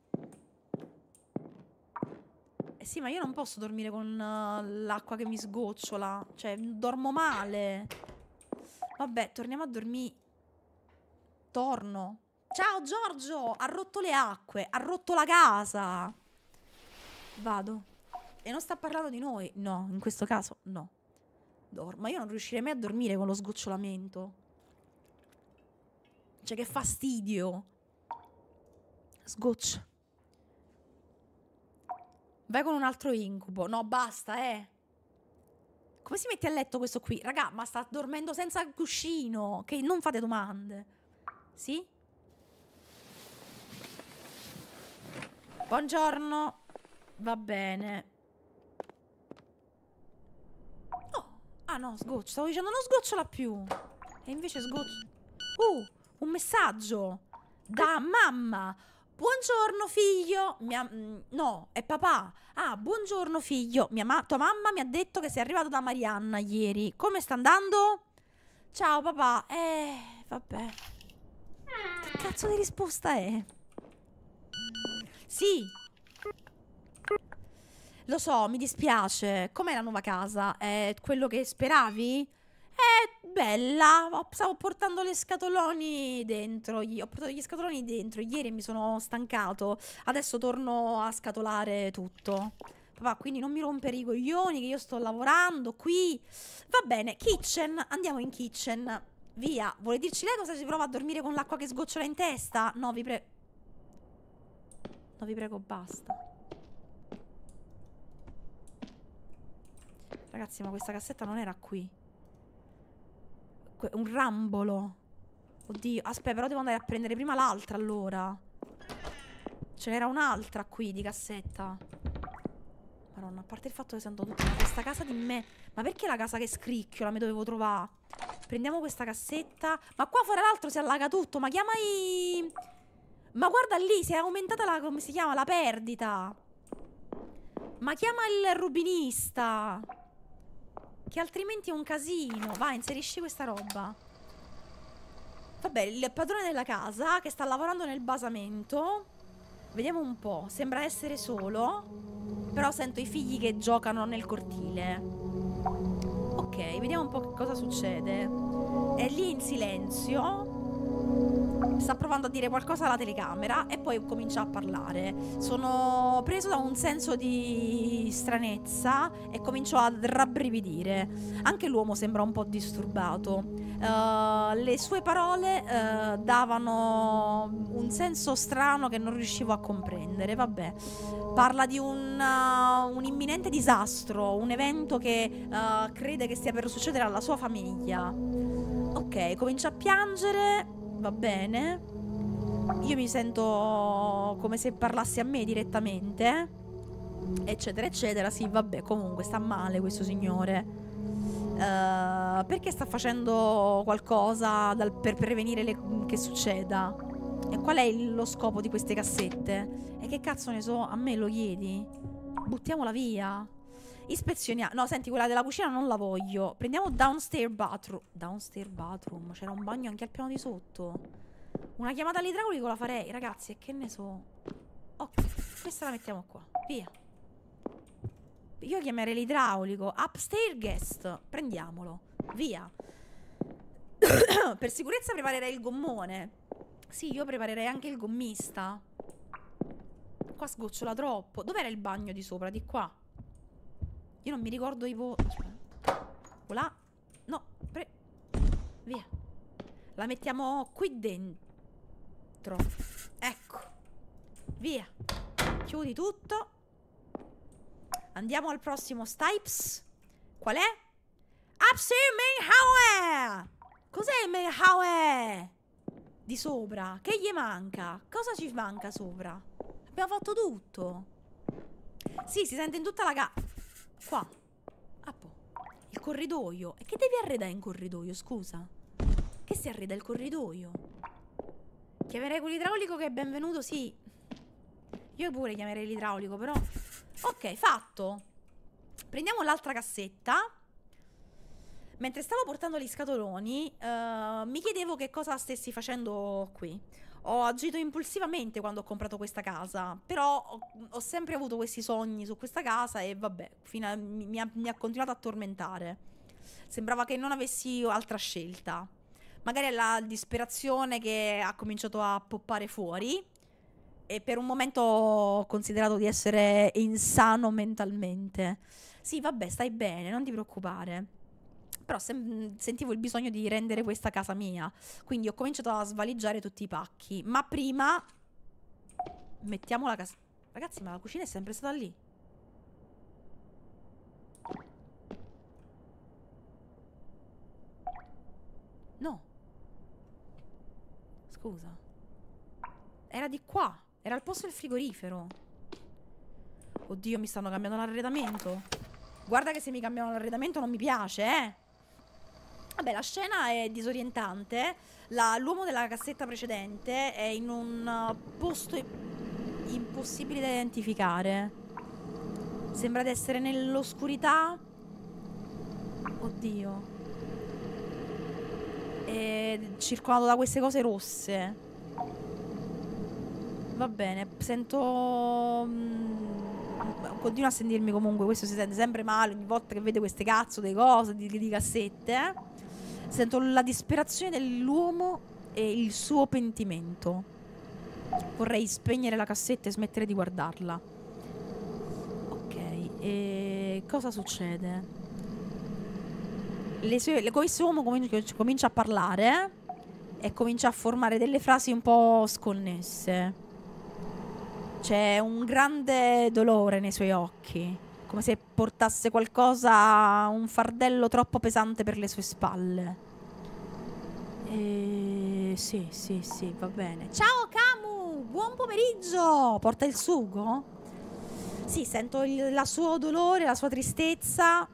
Eh sì, ma io non posso dormire con uh, l'acqua che mi sgocciola. Cioè, dormo male. Vabbè, torniamo a dormire. Torno. Ciao Giorgio, ha rotto le acque, ha rotto la casa. Vado. E non sta parlando di noi. No, in questo caso no. Dormo. Ma io non riuscirei mai a dormire con lo sgocciolamento. Cioè, che fastidio. Sgoccia. Vai con un altro incubo. No, basta, eh. Come si mette a letto questo qui? Raga, ma sta dormendo senza cuscino. Che non fate domande. Sì? Buongiorno. Va bene. Oh. Ah no, sgoccio. Stavo dicendo non sgocciola più. E invece sgoccio. Uh, un messaggio. Da mamma. Buongiorno figlio. Mia... No, è papà. Ah, buongiorno figlio. Mia ma... Tua mamma mi ha detto che sei arrivato da Marianna ieri. Come sta andando? Ciao papà. Eh, vabbè. Che cazzo di risposta è? Sì. Lo so, mi dispiace. Com'è la nuova casa? È quello che speravi? È bella. Stavo portando le scatoloni dentro. Ho portato gli scatoloni dentro ieri e mi sono stancato. Adesso torno a scatolare tutto. Papà, quindi non mi rompere i coglioni che io sto lavorando qui. Va bene, kitchen. Andiamo in kitchen. Via. Vuole dirci lei cosa si prova a dormire con l'acqua che sgocciola in testa? No, vi prego. No, vi prego, basta. Ragazzi, ma questa cassetta non era qui. Que un rambolo. Oddio, aspetta, però devo andare a prendere prima l'altra, allora. Ce n'era un'altra qui di cassetta. Madonna, a parte il fatto che sento tutta questa casa di me. Ma perché la casa che scricchiola mi dovevo trovare? Prendiamo questa cassetta. Ma qua fuori l'altro si allaga tutto. Ma chiama i... Ma guarda lì, si è aumentata la... come si chiama? La perdita. Ma chiama il rubinista. Che altrimenti è un casino. Vai, inserisci questa roba. Vabbè, il padrone della casa che sta lavorando nel basamento. Vediamo un po'. Sembra essere solo. Però sento i figli che giocano nel cortile. Ok, vediamo un po' che cosa succede. È lì in silenzio. sta provando a dire qualcosa alla telecamera e poi comincia a parlare. Sono preso da un senso di stranezza e comincio a rabbrividire. Anche l'uomo sembra un po' disturbato. Uh, le sue parole uh, davano un senso strano che non riuscivo a comprendere. Vabbè, parla di un, uh, un imminente disastro, un evento che uh, crede che stia per succedere alla sua famiglia. Ok, comincia a piangere. Va bene. Io mi sento come se parlassi a me direttamente, eccetera eccetera. Sì, vabbè, comunque sta male questo signore. uh, Perché sta facendo qualcosa dal, per prevenire le, che succeda? E qual è il, lo scopo di queste cassette? E che cazzo ne so, a me lo chiedi? Buttiamola via. Ispezioniamo. No, senti, quella della cucina non la voglio. Prendiamo downstairs bathroom. Downstairs bathroom. C'era un bagno anche al piano di sotto. Una chiamata all'idraulico la farei, ragazzi. E che ne so. Ok, questa la mettiamo qua. Via. Io chiamerei l'idraulico. Upstairs guest. Prendiamolo. Via. Per sicurezza preparerei il gommone. Sì, io preparerei anche il gommista. Qua sgocciola troppo. Dov'era il bagno di sopra? Di qua. Io non mi ricordo i voti. Voilà. No, pre... Via. La mettiamo qui dentro. Ecco. Via. Chiudi tutto. Andiamo al prossimo Stipes. Qual è? Upstairs main hallway. Cos'è il main hallway? Di sopra. Che gli manca? Cosa ci manca sopra? Abbiamo fatto tutto. Sì, si sente in tutta la casa. Qua. Ah, boh. Il corridoio. E che devi arredare in corridoio, scusa? Che si arreda il corridoio? Chiamerei quell'idraulico che è benvenuto, sì. Io pure chiamerei l'idraulico, però. Ok, fatto. Prendiamo l'altra cassetta. Mentre stavo portando gli scatoloni, uh, mi chiedevo che cosa stessi facendo qui. Ho agito impulsivamente quando ho comprato questa casa, però ho, ho sempre avuto questi sogni su questa casa e vabbè, fino a, mi, ha, mi ha continuato a tormentare. Sembrava che non avessi altra scelta. Magari è la disperazione che ha cominciato a poppare fuori e per un momento ho considerato di essere insano mentalmente. Sì, vabbè, stai bene, non ti preoccupare. Però sem- sentivo il bisogno di rendere questa casa mia. Quindi ho cominciato a svaligiare tutti i pacchi. Ma prima mettiamo la casa. Ragazzi, ma la cucina è sempre stata lì. No. Scusa. Era di qua. Era al posto del frigorifero. Oddio, mi stanno cambiando l'arredamento. Guarda che se mi cambiano l'arredamento non mi piace, eh. Vabbè, la scena è disorientante. L'uomo della cassetta precedente è in un uh, posto impossibile da identificare. Sembra di essere nell'oscurità. Oddio. È circolato da queste cose rosse. Va bene, sento... Mm, continuo a sentirmi comunque, questo si sente sempre male ogni volta che vede queste cazzo di cose, di, di cassette, eh. Sento la disperazione dell'uomo e il suo pentimento. Vorrei spegnere la cassetta e smettere di guardarla. Ok, e cosa succede? Le sue, le, questo uomo comincia, comincia a parlare eh, e comincia a formare delle frasi un po' sconnesse. C'è un grande dolore nei suoi occhi, come se portasse qualcosa, un fardello troppo pesante per le sue spalle. E... sì, sì, sì, va bene. Ciao Camu, buon pomeriggio. Porta il sugo? Sì, sento il la suo dolore, la sua tristezza.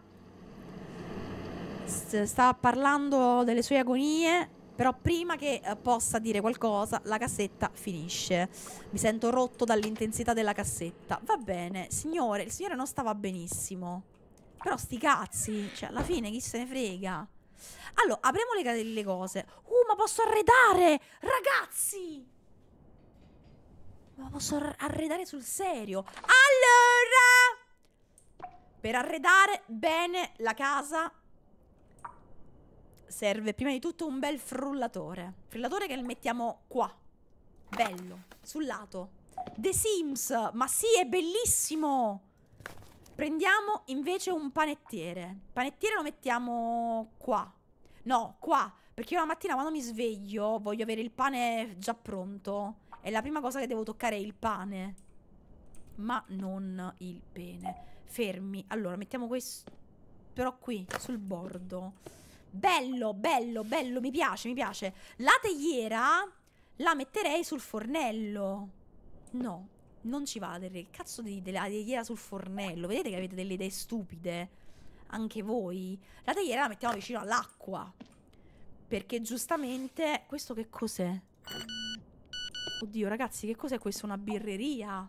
S sta parlando delle sue agonie. Però prima che eh, possa dire qualcosa, la cassetta finisce. Mi sento rotto dall'intensità della cassetta. Va bene, signore, il signore non stava benissimo. Però sti cazzi, cioè alla fine chi se ne frega. Allora, apriamo le, le cose. Uh, ma posso arredare, ragazzi! Ma posso arredare sul serio. Allora, per arredare bene la casa serve prima di tutto un bel frullatore. Frullatore che lo mettiamo qua. Bello, sul lato. The Sims, ma sì, è bellissimo. Prendiamo invece un panettiere. Panettiere lo mettiamo qua. No, qua, perché io la mattina quando mi sveglio voglio avere il pane già pronto. E la prima cosa che devo toccare è il pane, ma non il pene. Fermi. Allora, mettiamo questo però qui, sul bordo. Bello, bello, bello, mi piace, mi piace. La teiera la metterei sul fornello. No, non ci vado. Che cazzo dite la teiera sul fornello? Vedete che avete delle idee stupide? Anche voi. La teiera la mettiamo vicino all'acqua, perché giustamente... Questo che cos'è? Oddio, ragazzi, che cos'è questo? Una birreria?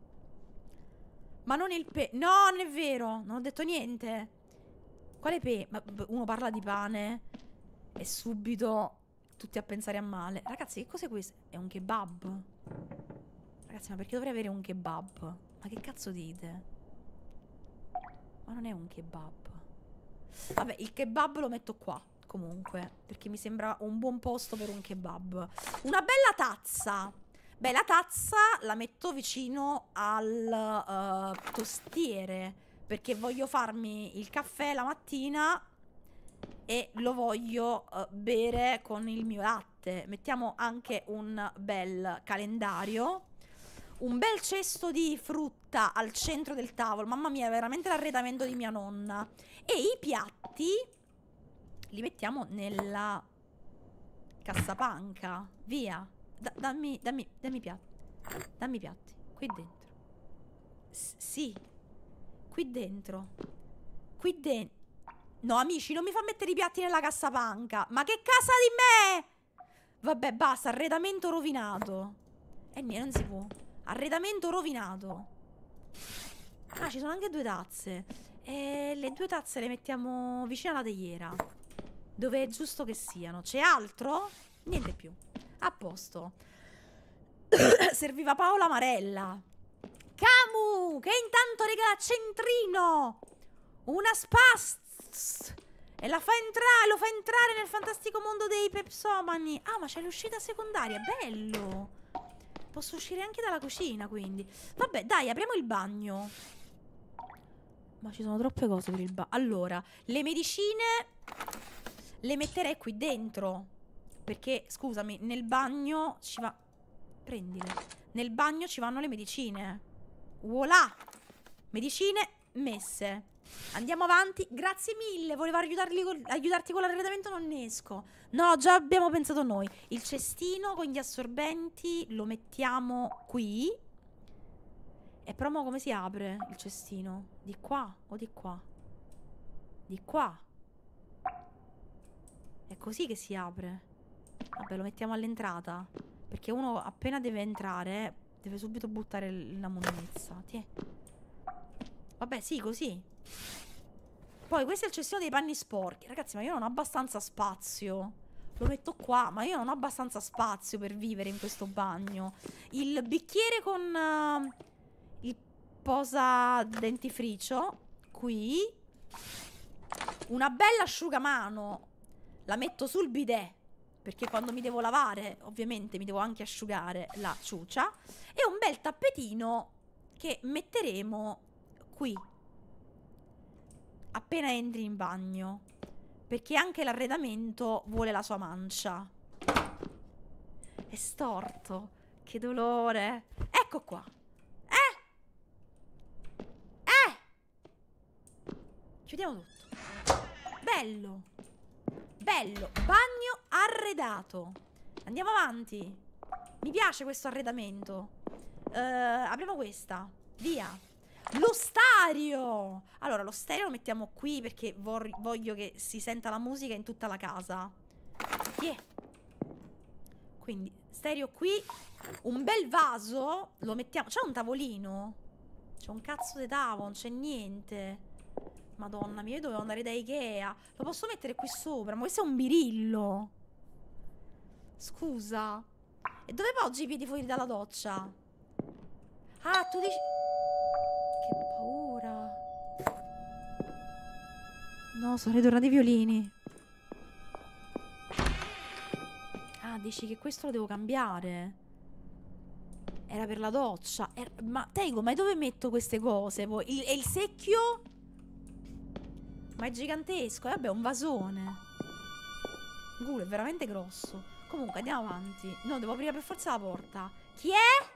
Ma non il pe... No, non è vero, non ho detto niente. Quale pe... Ma uno parla di pane e subito tutti a pensare a male. Ragazzi, che cos'è questo? È un kebab? Ragazzi, ma perché dovrei avere un kebab? Ma che cazzo dite? Ma non è un kebab. Vabbè, il kebab lo metto qua, comunque, perché mi sembra un buon posto per un kebab. Una bella tazza. Beh, la tazza la metto vicino al uh, tostiere, perché voglio farmi il caffè la mattina e lo voglio uh, bere con il mio latte. Mettiamo anche un bel calendario, un bel cesto di frutta al centro del tavolo. Mamma mia, è veramente l'arredamento di mia nonna. E i piatti li mettiamo nella cassapanca. Via. Da dammi, dammi, dammi piatti. Dammi piatti. Qui dentro. S sì. Qui dentro. Qui dentro. No, amici, non mi fa mettere i piatti nella cassapanca. Ma che casa di me? Vabbè, basta. Arredamento rovinato. E niente, non si può. Arredamento rovinato. Ah, ci sono anche due tazze. E le due tazze le mettiamo vicino alla teiera, dove è giusto che siano. C'è altro? Niente più. A posto. Serviva Paola Marella. Camu, che intanto regala centrino. Una spaz. E la fa entrare, lo fa entrare nel fantastico mondo dei pepsomani. Ah, ma c'è l'uscita secondaria, bello. Posso uscire anche dalla cucina, quindi. Vabbè, dai, apriamo il bagno. Ma ci sono troppe cose per il bagno. Allora, le medicine le metterei qui dentro, perché, scusami, nel bagno ci va... Prendile. Nel bagno ci vanno le medicine. Voilà. Medicine messe. Andiamo avanti. Grazie mille. Volevo aiutarli col... aiutarti con l'arredamento, non ne esco. No, già abbiamo pensato noi. Il cestino con gli assorbenti lo mettiamo qui. E però mo come si apre il cestino? Di qua o di qua? Di qua. È così che si apre. Vabbè, lo mettiamo all'entrata, perché uno appena deve entrare deve subito buttare la monnezza. Tiè. Vabbè, sì, così. Poi questo è il cestino dei panni sporchi. Ragazzi, ma io non ho abbastanza spazio. Lo metto qua, ma io non ho abbastanza spazio per vivere in questo bagno. Il bicchiere con uh, il posa dentifricio qui. Una bella asciugamano la metto sul bidet, perché quando mi devo lavare ovviamente mi devo anche asciugare la ciucia. E un bel tappetino che metteremo qui appena entri in bagno, perché anche l'arredamento vuole la sua mancia. È storto. Che dolore. Ecco qua. Eh Eh Chiudiamo tutto. Bello. Bello. Bagno arredato. Andiamo avanti. Mi piace questo arredamento. uh, Apriamo questa. Via. Lo stereo. Allora, lo stereo lo mettiamo qui, perché voglio che si senta la musica in tutta la casa. Yeah. Quindi stereo qui. Un bel vaso lo mettiamo. C'è un tavolino? C'è un cazzo di tavolo, non c'è niente. Madonna mia, io dovevo andare da Ikea. Lo posso mettere qui sopra? Ma questo è un birillo. Scusa. E dove poggi i piedi fuori dalla doccia? Ah, tu dici... Che paura. No, sono ritornati i violini. Ah, dici che questo lo devo cambiare. Era per la doccia. Er ma Tego, ma dove metto queste cose poi? Il, e il secchio? Ma è gigantesco. E vabbè, è un vasone. Il culo è veramente grosso. Comunque, andiamo avanti. No, devo aprire per forza la porta. Chi è?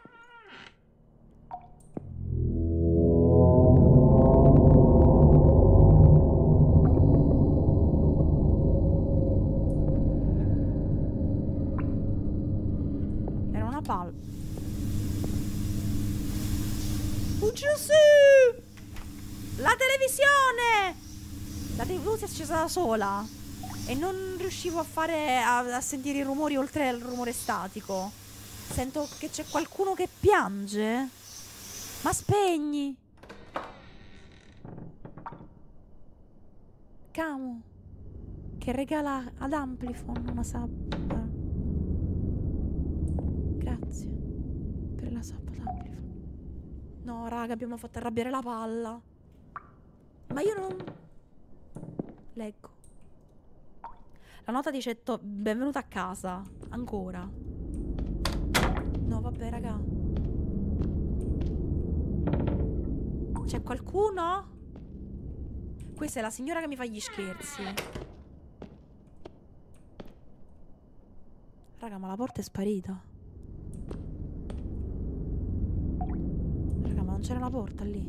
Era una palla. Oh Gesù! La televisione! La tivù si è accesa da sola. E non riuscivo a fare a, a sentire i rumori oltre al rumore statico. Sento che c'è qualcuno che piange. Ma spegni. Camo che regala ad Amplifon una sub. Grazie per la sub ad Amplifon. No raga, abbiamo fatto arrabbiare la palla. Ma io non leggo. La nota dice benvenuta a casa. Ancora. No, vabbè, raga. C'è qualcuno? Questa è la signora che mi fa gli scherzi. Raga, ma la porta è sparita. Raga, ma non c'era la porta lì.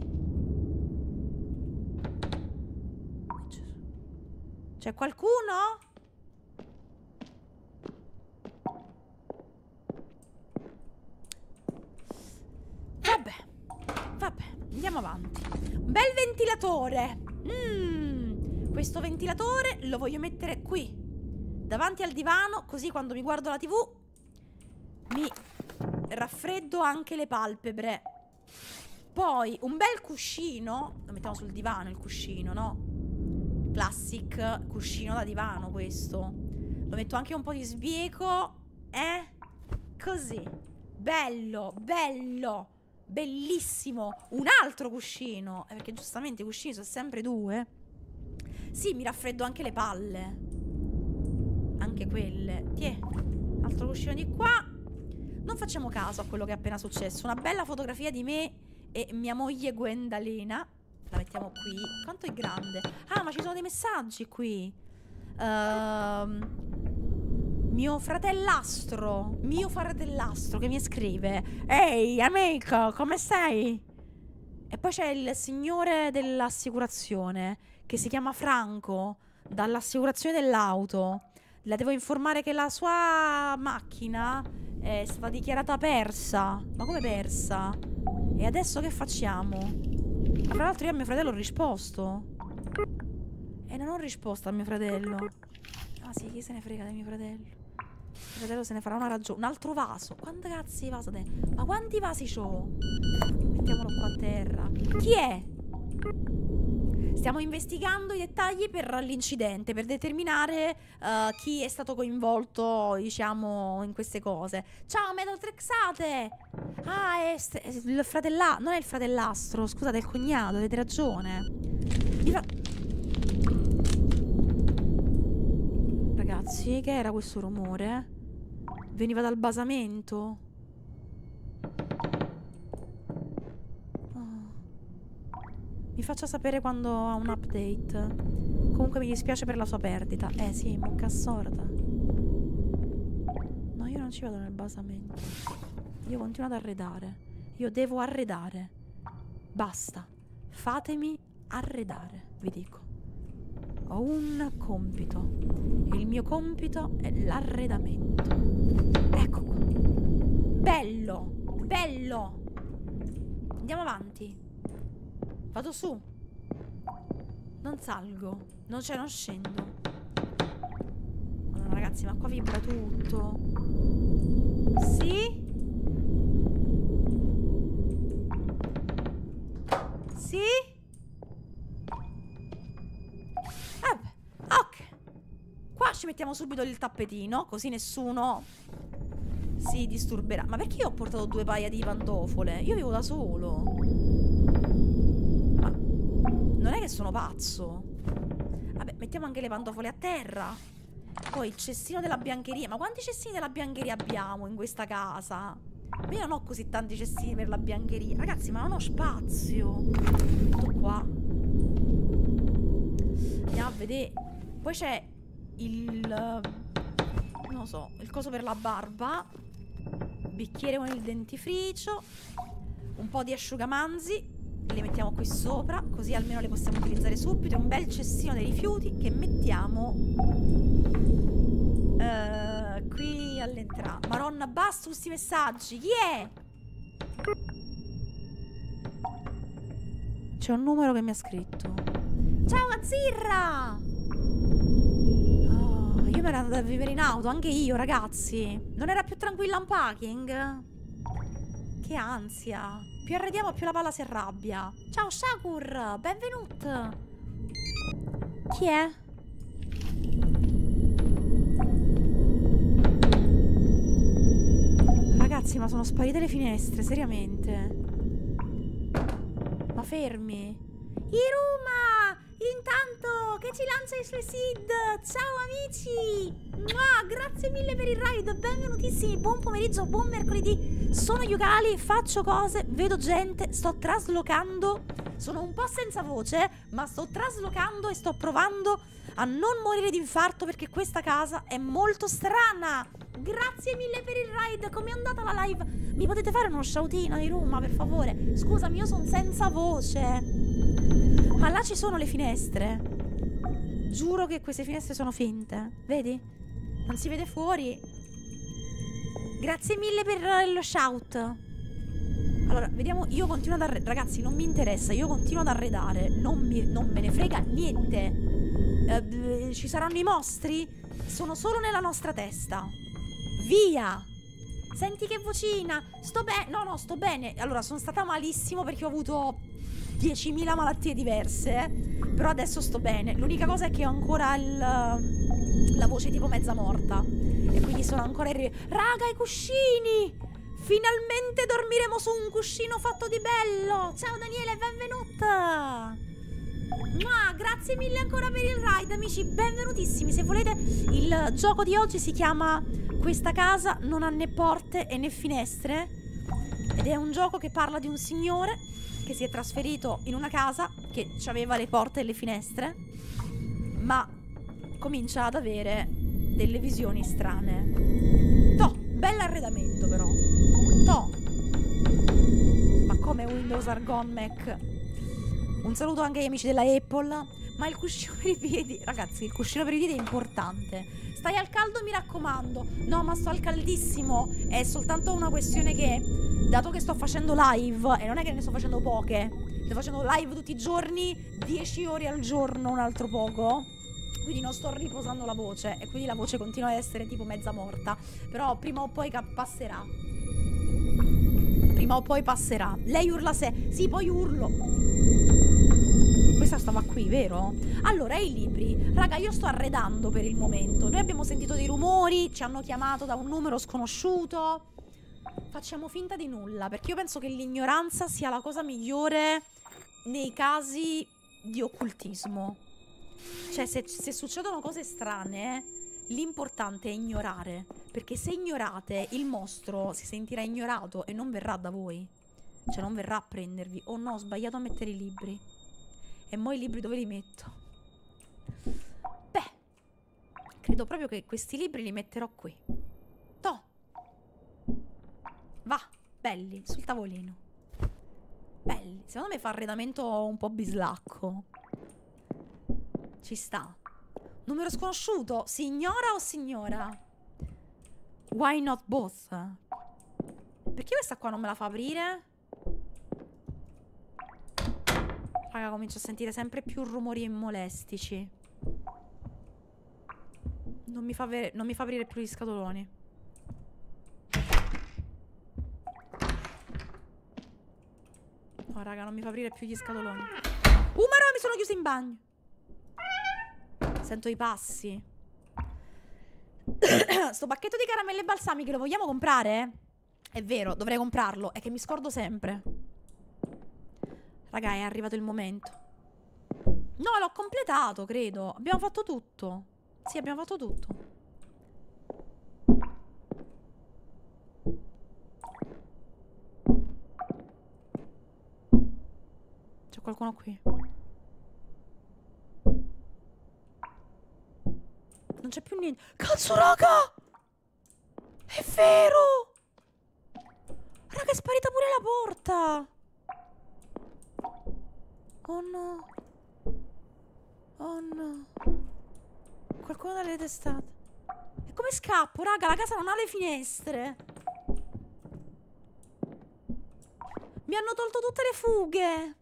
Oh, Gesù. C'è qualcuno? Vabbè, vabbè, andiamo avanti. Un bel ventilatore. Mm, questo ventilatore lo voglio mettere qui, davanti al divano, così quando mi guardo la tivù mi raffreddo anche le palpebre. Poi un bel cuscino. Lo mettiamo sul divano il cuscino, no? Classic cuscino da divano questo. Lo metto anche un po' di sbieco. Eh? Così. Bello, bello. Bellissimo. Un altro cuscino. Eh, perché giustamente i cuscini sono sempre due. Sì, mi raffreddo anche le palle. Anche quelle. Tiè. Altro cuscino di qua. Non facciamo caso a quello che è appena successo. Una bella fotografia di me e mia moglie Gwendalina. La mettiamo qui. Quanto è grande. Ah, ma ci sono dei messaggi qui. Ehm... Mio fratellastro, mio fratellastro che mi scrive: ehi amico, come stai? E poi c'è il signore dell'assicurazione che si chiama Franco, dall'assicurazione dell'auto. La devo informare che la sua macchina è stata dichiarata persa. Ma come persa? E adesso che facciamo? Ma tra l'altro io a mio fratello ho risposto. E non ho risposto a mio fratello. Ah sì, chi se ne frega di mio fratello? Mio fratello se ne farà una ragione. Un altro vaso. Quanti cazzi di vaso te? Ma quanti vasi c'ho? Mettiamolo qua a terra. Chi è? Stiamo investigando i dettagli per l'incidente, per determinare uh, chi è stato coinvolto, diciamo, in queste cose. Ciao, Metaltrexate! Ah, è, è il fratellastro. Non è il fratellastro, scusate, è il cognato, avete ragione. Mi fa... Ragazzi, che era questo rumore? Veniva dal basamento. Oh. Mi faccia sapere quando ha un update. Comunque mi dispiace per la sua perdita. Eh sì, mucca sorda. No, io non ci vado nel basamento. Io continuo ad arredare. Io devo arredare. Basta. Fatemi arredare, vi dico. Ho un compito. E il mio compito è l'arredamento. Ecco qua. Bello. Bello. Andiamo avanti. Vado su. Non salgo. Non c'è, non scendo. Madonna ragazzi, ma qua vibra tutto. Sì? Sì? Vabbè, ok. Qua ci mettiamo subito il tappetino, così nessuno si disturberà. Ma perché io ho portato due paia di pantofole? Io vivo da solo. Ma non è che sono pazzo. Vabbè, mettiamo anche le pantofole a terra. Poi il cestino della biancheria. Ma quanti cestini della biancheria abbiamo in questa casa? Ma io non ho così tanti cestini per la biancheria. Ragazzi, ma non ho spazio. Tutto qua. Andiamo a vedere. Poi c'è il... non lo so, il coso per la barba. Bicchiere con il dentifricio. Un po' di asciugamanzi. Le mettiamo qui sopra, così almeno le possiamo utilizzare subito. Un bel cestino dei rifiuti che mettiamo uh, qui all'entrata. Maronna, basta questi messaggi. Chi è? C'è un numero che mi ha scritto. Ciao Azzirra! Oh, io mi ero andata a vivere in auto, anche io, ragazzi. Non era più tranquilla un parking? Che ansia. Più arrediamo più la palla si arrabbia. Ciao Shakur, benvenuto. Chi è? Ragazzi, ma sono sparite le finestre, seriamente. Ma fermi. Iruma, intanto che ci lancia i suoi seed. Ciao amici. Mua, grazie mille per il ride, benvenutissimi. Buon pomeriggio, buon mercoledì. Sono Yukali, faccio cose, vedo gente, sto traslocando. Sono un po' senza voce, ma sto traslocando e sto provando a non morire di infarto perché questa casa è molto strana. Grazie mille per il ride. Com'è andata la live? Mi potete fare uno shoutino di Roma, per favore? Scusami, io sono senza voce. Ma là ci sono le finestre. Giuro che queste finestre sono finte. Vedi? Non si vede fuori. Grazie mille per lo shout. Allora, vediamo. Io continuo ad arredare. Ragazzi, non mi interessa. Io continuo ad arredare. Non, mi, non me ne frega niente. eh, Ci saranno i mostri? Sono solo nella nostra testa. Via. Senti che vocina. Sto bene. No, no, sto bene. Allora, sono stata malissimo perché ho avuto diecimila malattie diverse. Però adesso sto bene. L'unica cosa è che ho ancora il, la voce tipo mezza morta. E quindi sono ancora in... Raga, i cuscini! Finalmente dormiremo su un cuscino fatto di bello! Ciao Daniele, benvenuta! Ma grazie mille ancora per il ride, amici, benvenutissimi. Se volete, il gioco di oggi si chiama Questa casa non ha né porte e né finestre. Ed è un gioco che parla di un signore che si è trasferito in una casa che aveva le porte e le finestre, ma comincia ad avere delle visioni strane. Toh, bell'arredamento però. Toh. Ma come Windows Argon Mac. Un saluto anche agli amici della Apple. Ma il cuscino per i piedi, ragazzi, il cuscino per i piedi è importante. Stai al caldo, mi raccomando. No, ma sto al caldissimo. È soltanto una questione che, dato che sto facendo live, e non è che ne sto facendo poche, sto facendo live tutti i giorni, dieci ore al giorno, un altro poco, quindi non sto riposando la voce, e quindi la voce continua ad essere tipo mezza morta. Però prima o poi passerà. Prima o poi passerà. Lei urla se... Sì, poi urlo. Questa stava qui, vero? Allora, i libri. Raga, io sto arredando per il momento. Noi abbiamo sentito dei rumori, ci hanno chiamato da un numero sconosciuto. Facciamo finta di nulla, perché io penso che l'ignoranza sia la cosa migliore nei casi di occultismo. Cioè, se, se succedono cose strane, l'importante è ignorare. Perché se ignorate, il mostro si sentirà ignorato e non verrà da voi. Cioè, non verrà a prendervi. Oh no, ho sbagliato a mettere i libri. E mo' i libri dove li metto? Beh, credo proprio che questi libri li metterò qui. Toh. Va, belli, sul tavolino. Belli. Secondo me fa arredamento un po' bislacco. Ci sta. Numero sconosciuto, signora o signora? Why not both? Perché questa qua non me la fa aprire? Raga, comincio a sentire sempre più rumori molestici. Non mi fa, non mi fa aprire più gli scatoloni. No, raga, non mi fa aprire più gli scatoloni. Uh, ma no, mi sono chiusa in bagno. Sento i passi. Sto pacchetto di caramelle balsamiche lo vogliamo comprare? È vero, dovrei comprarlo. È che mi scordo sempre. Raga, è arrivato il momento. No, l'ho completato, credo. Abbiamo fatto tutto. Sì, abbiamo fatto tutto. C'è qualcuno qui. Non c'è più niente. Cazzo, raga! È vero! Raga, è sparita pure la porta! Oh no. Oh no. Qualcuno dalle testate. E come scappo, raga? La casa non ha le finestre. Mi hanno tolto tutte le fughe.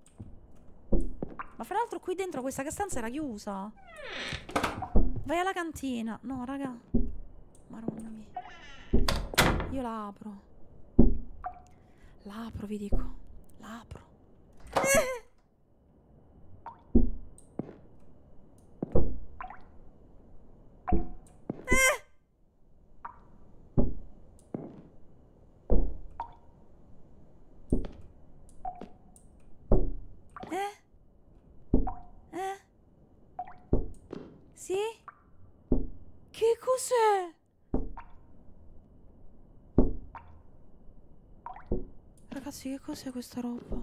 Ma fra l'altro qui dentro questa stanza era chiusa. Vai alla cantina. No, raga. Maronna mia. Io la apro. La apro, vi dico. La apro. Eh! Sì? Che cos'è? Ragazzi, che cos'è questa roba?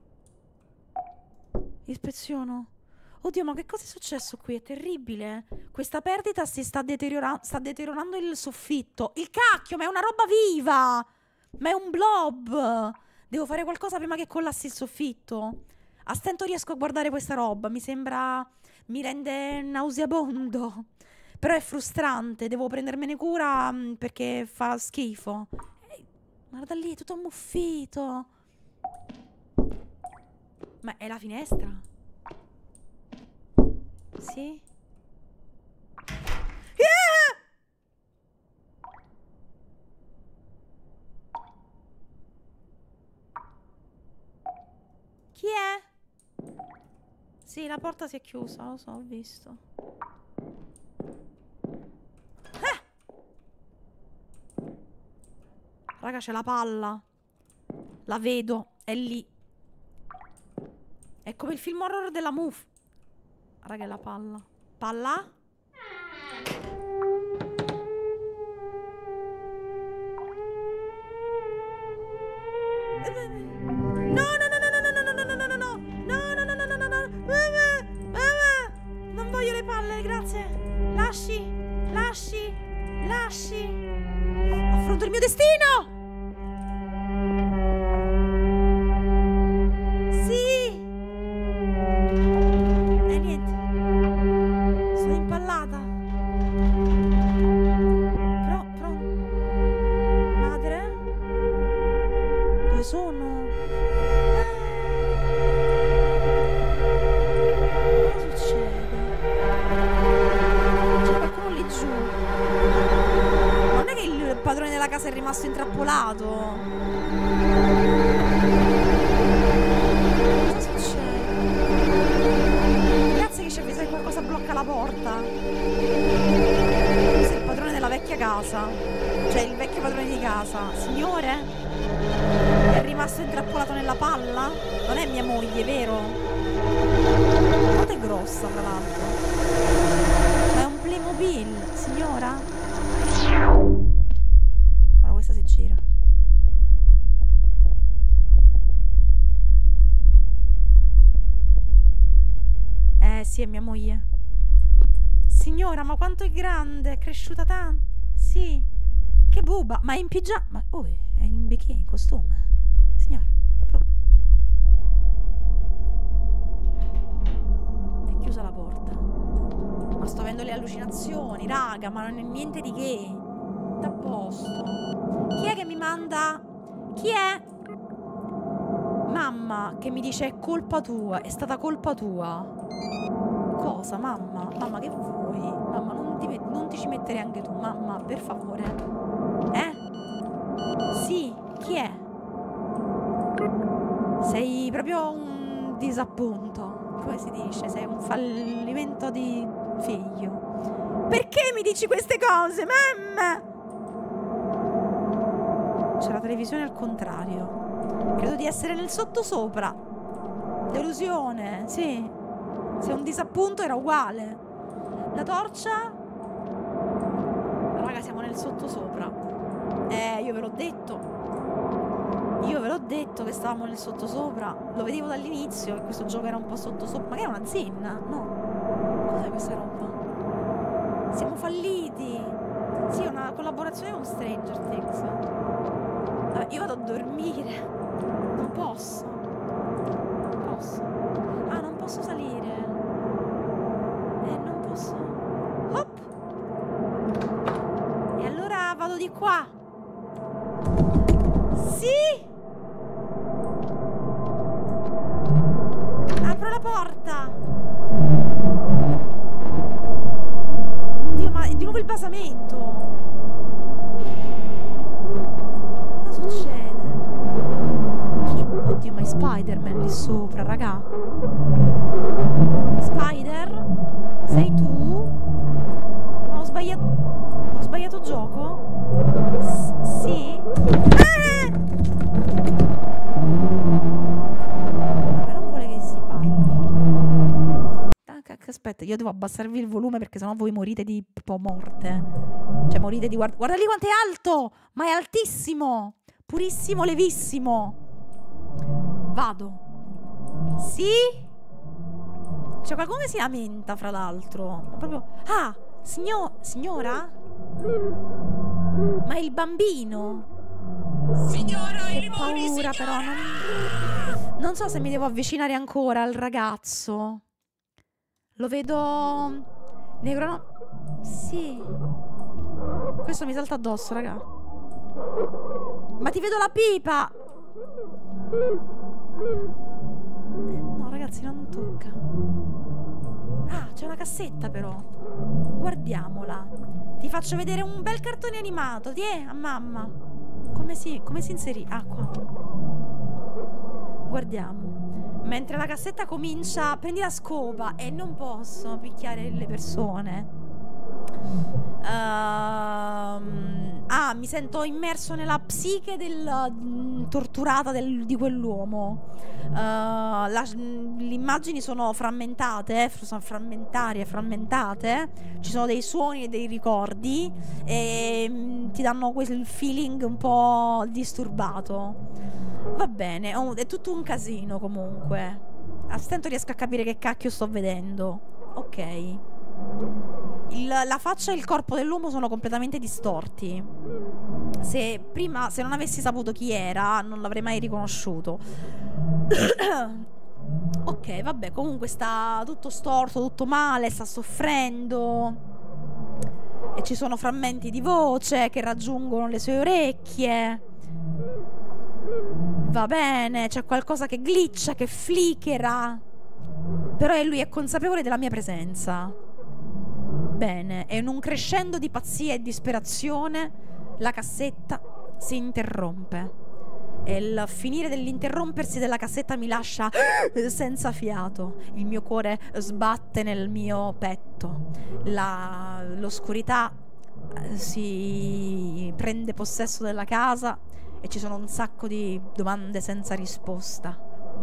Ispeziono. Oddio, ma che cosa è successo qui? È terribile. Questa perdita si sta, deteriora sta deteriorando il soffitto. Il cacchio, ma è una roba viva! Ma è un blob! Devo fare qualcosa prima che collassi il soffitto. A stento riesco a guardare questa roba. Mi sembra... mi rende nauseabondo. Però è frustrante. Devo prendermene cura mh, perché fa schifo. Ehi, guarda lì, è tutto ammuffito. Ma è la finestra? Sì? Yeah! Chi è? Sì, la porta si è chiusa, lo so, ho visto. Ah! Raga, c'è la palla. La vedo, è lì. È come il film horror della Muf. Raga, è la palla. Palla? No, no, no, no, no, no, no, no, no, no, no, no. No, no, no, no, no, no, no. Non voglio le palle, grazie. Lasci, lasci, lasci. Affronto il mio destino. Sì. E niente. Sono impallata. Però, però... Madre? Dove sono? Il padrone della casa è rimasto intrappolato. Cosa succede? Grazie che ci avvisa che qualcosa blocca la porta. Questo è il padrone della vecchia casa. Cioè il vecchio padrone di casa. Signore? È rimasto intrappolato nella palla? Non è mia moglie, vero? Quanto è grossa, tra l'altro. Ma è un Playmobil, signora? Questa si gira. Eh sì, è mia moglie. Signora, ma quanto è grande? È cresciuta tanto. Sì. Che buba. Ma è in pigiama. Oh, è in bikini, in costume. Signora, pro... è chiusa la porta. Ma sto avendo le allucinazioni, raga. Ma non è niente di che. A posto. Chi è che mi manda? Chi è? Mamma che mi dice è colpa tua. È stata colpa tua. Cosa, mamma? Mamma, che vuoi? Mamma, non ti, non ti ci mettere anche tu. Mamma, per favore. Eh? Sì, chi è? Sei proprio un disappunto. Come si dice? Sei un fallimento di figlio. Perché mi dici queste cose, mamma? C'è la televisione al contrario. Credo di essere nel sottosopra. Delusione, sì. Se un disappunto era uguale. La torcia sottosopra. Eh, io ve l'ho detto. Io ve l'ho detto che stavamo nel sottosopra. Lo vedevo dall'inizio che questo gioco era un po' sottosopra. Ma che è una zenna? No. Cos'è questa roba? Siamo falliti. Sì, è una collaborazione con Stranger Things. Vabbè, io vado a dormire. Non posso. Non posso. Ah, non posso salire. Eh, non posso. Hop. E allora vado di qua. Sì. Apro la porta. Oddio, ma è di nuovo il basamento. Cosa succede? Chi? Oddio, ma è Spider-Man lì sopra, raga. Spider? Sei tu? Ma ho sbagliato. Ho sbagliato gioco? S sì? Ah! Vabbè, non vuole che si parli. Aspetta, io devo abbassarvi il volume perché sennò voi morite di po' morte. Cioè morite di... Guarda, guarda lì quanto è alto! Ma è altissimo! Purissimo, levissimo! Vado. Sì? C'è qualcuno che si lamenta, fra l'altro. Ma proprio... Ah! Signor... Signora? Ma è il bambino? Signora, i Che limoni, paura, signora! però non... Non so se mi devo avvicinare ancora al ragazzo. Lo vedo... Negro... Sì. Questo mi salta addosso, raga. Ma ti vedo la pipa! Eh, no, ragazzi, non tocca. Ah, c'è una cassetta, però. Guardiamola. Ti faccio vedere un bel cartone animato. Tiè, a mamma. Come si, come si inserisce? Ah, qua. Guardiamo. Mentre la cassetta comincia, prendi la scopa e non posso picchiare le persone. Uh, ah, mi sento immerso nella psiche del uh, torturata del, di quell'uomo. Uh, le immagini sono frammentate, eh, sono frammentarie, frammentate. Ci sono dei suoni e dei ricordi e mm, ti danno quel feeling un po' disturbato. Va bene, oh, è tutto un casino comunque. A stento riesco a capire che cacchio sto vedendo. Ok. Il, la faccia e il corpo dell'uomo sono completamente distorti. Se prima, se non avessi saputo chi era, non l'avrei mai riconosciuto. Ok, vabbè, comunque sta tutto storto, tutto male, sta soffrendo. E ci sono frammenti di voce che raggiungono le sue orecchie. Va bene, c'è qualcosa che glitcha, che flickera. Però è lui è consapevole della mia presenza. Bene, e in un crescendo di pazzia e disperazione la cassetta si interrompe. E il finire dell'interrompersi della cassetta mi lascia senza fiato. Il mio cuore sbatte nel mio petto. La, l'oscurità si prende possesso della casa e ci sono un sacco di domande senza risposta.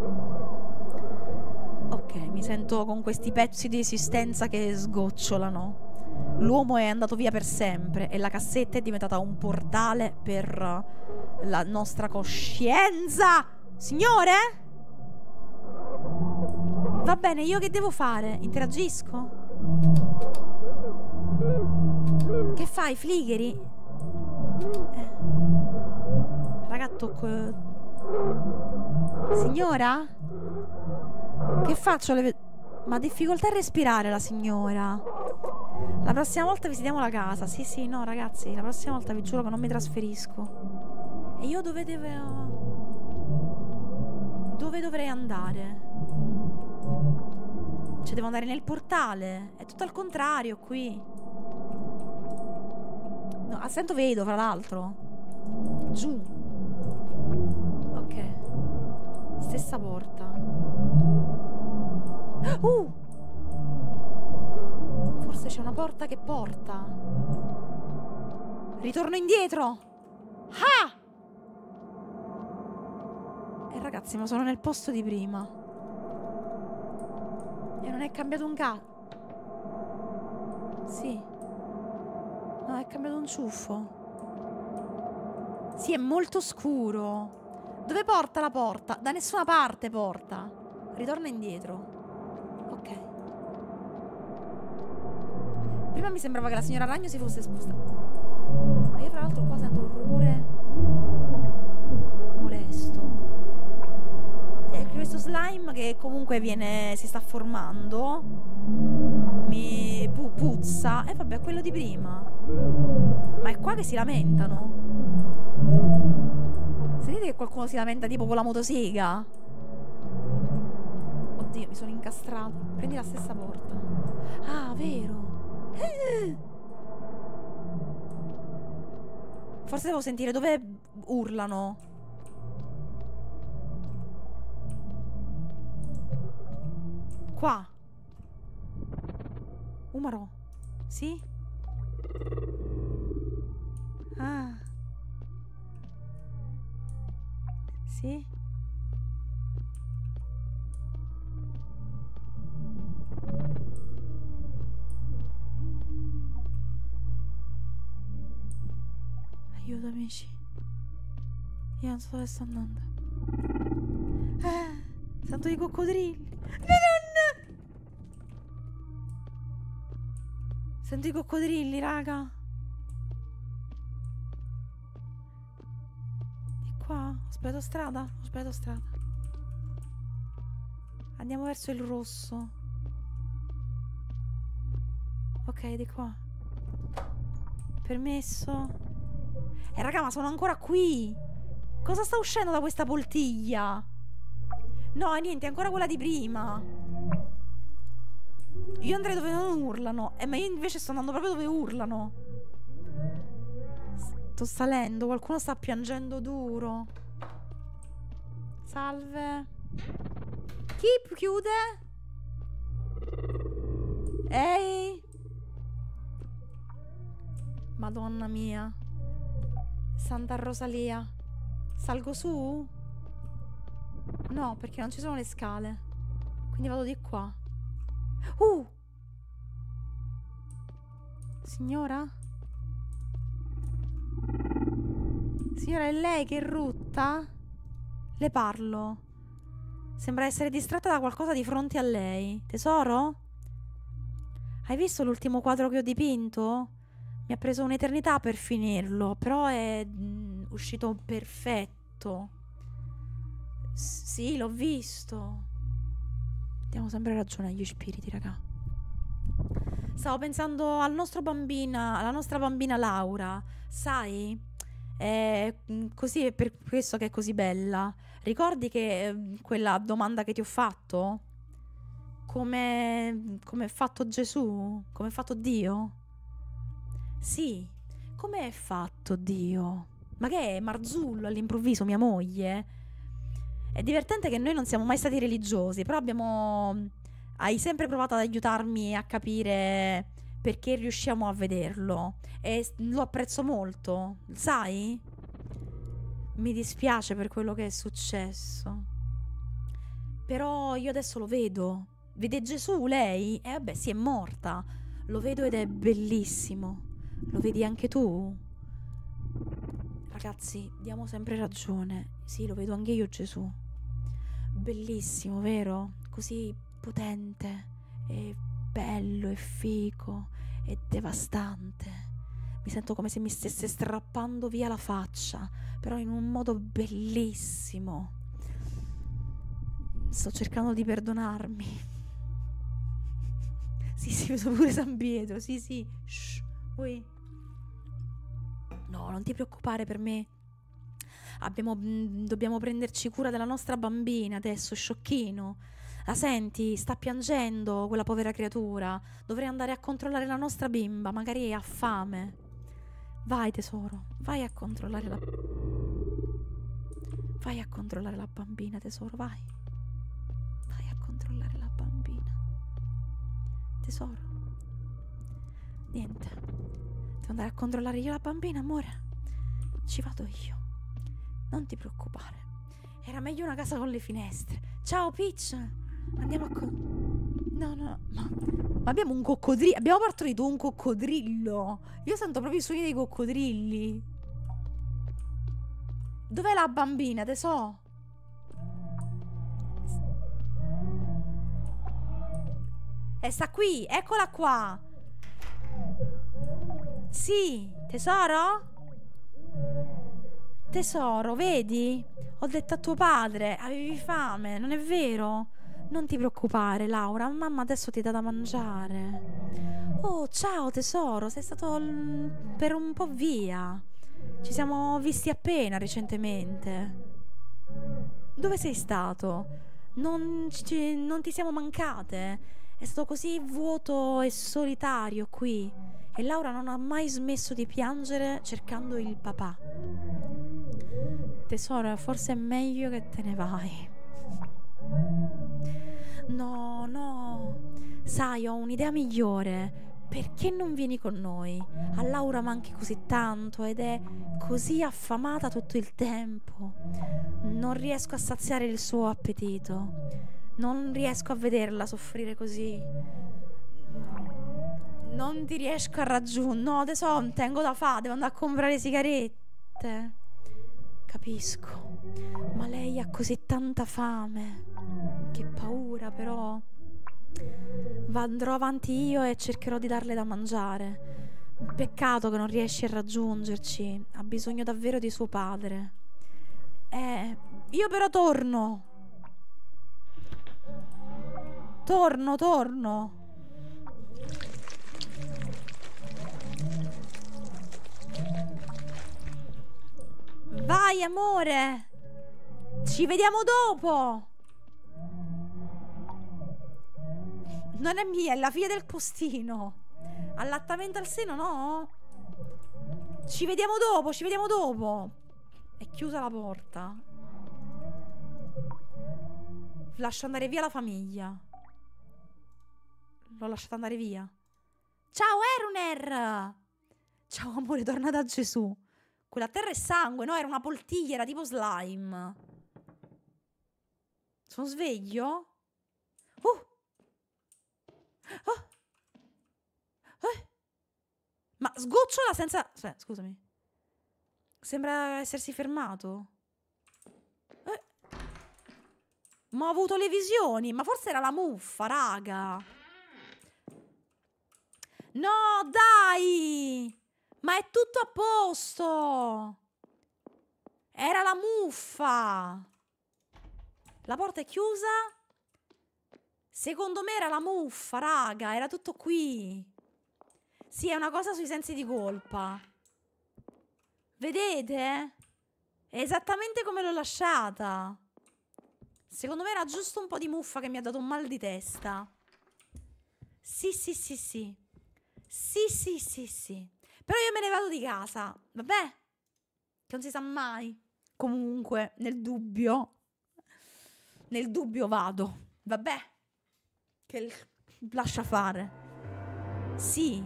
Ok, mi sento con questi pezzi di esistenza che sgocciolano. L'uomo è andato via per sempre e la cassetta è diventata un portale per la nostra coscienza. Signore? Va bene, io che devo fare? Interagisco? Che fai, fligheri? Eh. Raga, tocco... Signora? Che faccio? Le... Ma ha difficoltà a respirare la signora. La prossima volta visitiamo la casa. Sì, sì, no, ragazzi, la prossima volta vi giuro che non mi trasferisco. E io dove devo... Dove dovrei andare? Cioè, devo andare nel portale. È tutto al contrario qui. No, a stento vedo, fra l'altro. Giù. Ok. Stessa porta. Uh! Forse c'è una porta che porta. Ritorno indietro. Ah! E ragazzi, ma sono nel posto di prima. E non è cambiato un cazzo. Sì. Ah, è cambiato un ciuffo. Sì, è molto scuro. Dove porta la porta? Da nessuna parte porta. Ritorna indietro. Ok. Prima mi sembrava che la signora Ragno si fosse spostata. Ma io fra l'altro qua sento un rumore molesto. Sì, questo slime che comunque viene, si sta formando, mi pu puzza. E eh, vabbè, quello di prima. Ma è qua che si lamentano? Sentite che qualcuno si lamenta tipo con la motosega? Oddio, mi sono incastrato. Prendi la stessa porta. Ah, vero. Forse devo sentire dove urlano. Qua. Umaro. Sì? Ah. Sì? Aiuto, amici. Io non so dove sto andando. Eh, sento i coccodrilli. Nonna! Sento i coccodrilli, raga. Di qua. Ho sbagliato strada. Ho sbagliato strada. Andiamo verso il rosso. Ok, di qua. Permesso. Eh raga, ma sono ancora qui. Cosa sta uscendo da questa poltiglia? No, niente, è ancora quella di prima. Io andrei dove non urlano. Eh, ma io invece sto andando proprio dove urlano. Sto salendo, qualcuno sta piangendo duro. Salve. Chi chiude? Ehi. Madonna mia. Santa Rosalia. Salgo su? No, perché non ci sono le scale. Quindi vado di qua. Uh! Signora? Signora, è lei che rutta? Le parlo. Sembra essere distratta da qualcosa di fronte a lei. Tesoro? Hai visto l'ultimo quadro che ho dipinto? Mi ha preso un'eternità per finirlo, però è mm, uscito perfetto. S sì, l'ho visto. Diamo sempre ragione agli spiriti, raga. Stavo pensando al nostro bambina, alla nostra bambina Laura. Sai? È così, è per questo che è così bella. Ricordi che eh, quella domanda che ti ho fatto? Come come è fatto Gesù? Come è fatto Dio? Sì, come è fatto Dio? Ma che è Marzullo all'improvviso, mia moglie? È divertente che noi non siamo mai stati religiosi, però abbiamo... Hai sempre provato ad aiutarmi a capire perché riusciamo a vederlo. E lo apprezzo molto, sai? Mi dispiace per quello che è successo. Però io adesso lo vedo. Vede Gesù, lei? E eh, vabbè, sì, è morta. Lo vedo ed è bellissimo. Lo vedi anche tu? Ragazzi, diamo sempre ragione. Sì, lo vedo anche io, Gesù. Bellissimo, vero? Così potente e bello e fico e devastante. Mi sento come se mi stesse strappando via la faccia, però in un modo bellissimo. Sto cercando di perdonarmi. Sì, sì, vedo pure San Pietro. Sì, sì. Shh. Ui. No, non ti preoccupare per me. Abbiamo, mh, dobbiamo prenderci cura della nostra bambina adesso, sciocchino. La senti? Sta piangendo quella povera creatura. Dovrei andare a controllare la nostra bimba, magari ha fame. Vai tesoro, vai a controllare la... Vai a controllare la bambina, tesoro, vai. Vai a controllare la bambina. Tesoro. Niente. Devo andare a controllare io la bambina, amore. Ci vado io. Non ti preoccupare. Era meglio una casa con le finestre. Ciao Peach. Andiamo a con... No, no, no. Ma abbiamo un coccodrillo. Abbiamo partorito un coccodrillo. Io sento proprio i suoni dei coccodrilli. Dov'è la bambina, te so? E sta qui, eccola qua. Sì, tesoro? Tesoro, vedi? Ho detto a tuo padre, avevi fame, non è vero? Non ti preoccupare, Laura, mamma adesso ti dà da mangiare. Oh, ciao tesoro, sei stato l- per un po' via. Ci siamo visti appena recentemente. Dove sei stato? Non, ci- non ti siamo mancate? È stato così vuoto e solitario qui. E Laura non ha mai smesso di piangere cercando il papà. Tesoro, forse è meglio che te ne vai. No, no. Sai, ho un'idea migliore. Perché non vieni con noi? A Laura manchi così tanto ed è così affamata tutto il tempo. Non riesco a saziare il suo appetito. Non riesco a vederla soffrire così. Non ti riesco a raggiungere. No, adesso tengo da fare, devo andare a comprare sigarette. Capisco. Ma lei ha così tanta fame. Che paura, però. Andrò avanti io e cercherò di darle da mangiare. Peccato che non riesci a raggiungerci. Ha bisogno davvero di suo padre. Eh, io però torno. Torno, torno. Vai, amore. Ci vediamo dopo. Non è mia, è la figlia del postino. Allattamento al seno, no? Ci vediamo dopo, ci vediamo dopo. È chiusa la porta. Lascio andare via la famiglia. L'ho lasciata andare via. Ciao, Eruner. Ciao, amore, torna da Gesù. Quella terra è sangue, no? Era una poltiglia, era tipo slime. Sono sveglio? Uh! Oh. Eh. Ma sgocciola senza... Aspetta, scusami. Sembra essersi fermato. Eh. Ma ho avuto le visioni. Ma forse era la muffa, raga. No, dai! Ma è tutto a posto. Era la muffa. La porta è chiusa. Secondo me era la muffa, raga. Era tutto qui. Sì, è una cosa sui sensi di colpa. Vedete? È esattamente come l'ho lasciata. Secondo me era giusto un po' di muffa che mi ha dato un mal di testa. Sì, sì, sì, sì. Sì, sì, sì, sì. Però io me ne vado di casa. Vabbè? Che non si sa mai. Comunque, nel dubbio. Nel dubbio vado. Vabbè? Che lascia fare. Sì.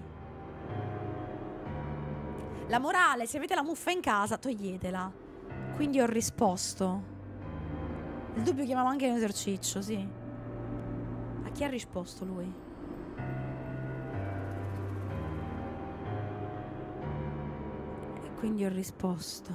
La morale, se avete la muffa in casa, toglietela. Quindi ho risposto. Il dubbio chiamava anche un esercizio, sì. A chi ha risposto lui? E quindi ho risposto.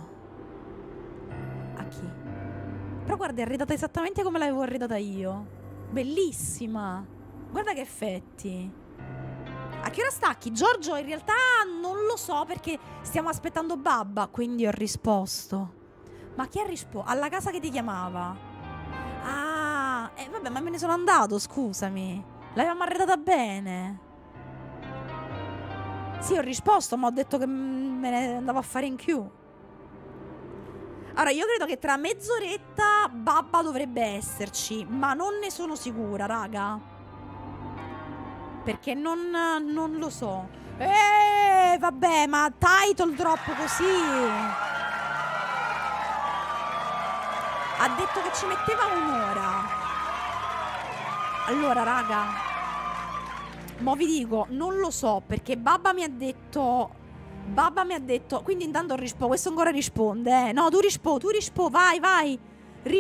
A chi? Però guarda, è arredata esattamente come l'avevo arredata io. Bellissima. Guarda che effetti. A che ora stacchi? Giorgio, in realtà non lo so perché stiamo aspettando babba. Quindi ho risposto. Ma chi ha risposto? Alla casa che ti chiamava. Ah, eh, vabbè, ma me ne sono andato, scusami. L'avevamo arredata bene. Sì, ho risposto, ma ho detto che me ne andavo a fare in più. Allora, io credo che tra mezz'oretta babba dovrebbe esserci, ma non ne sono sicura, raga. Perché non, non lo so. Eeeh, vabbè, ma title drop così. Ha detto che ci metteva un'ora. Allora, raga, mo vi dico, non lo so, perché babba mi ha detto... Babba mi ha detto... Quindi intanto rispondo. Questo ancora risponde, eh. No, tu rispondi, tu rispondi, vai, vai.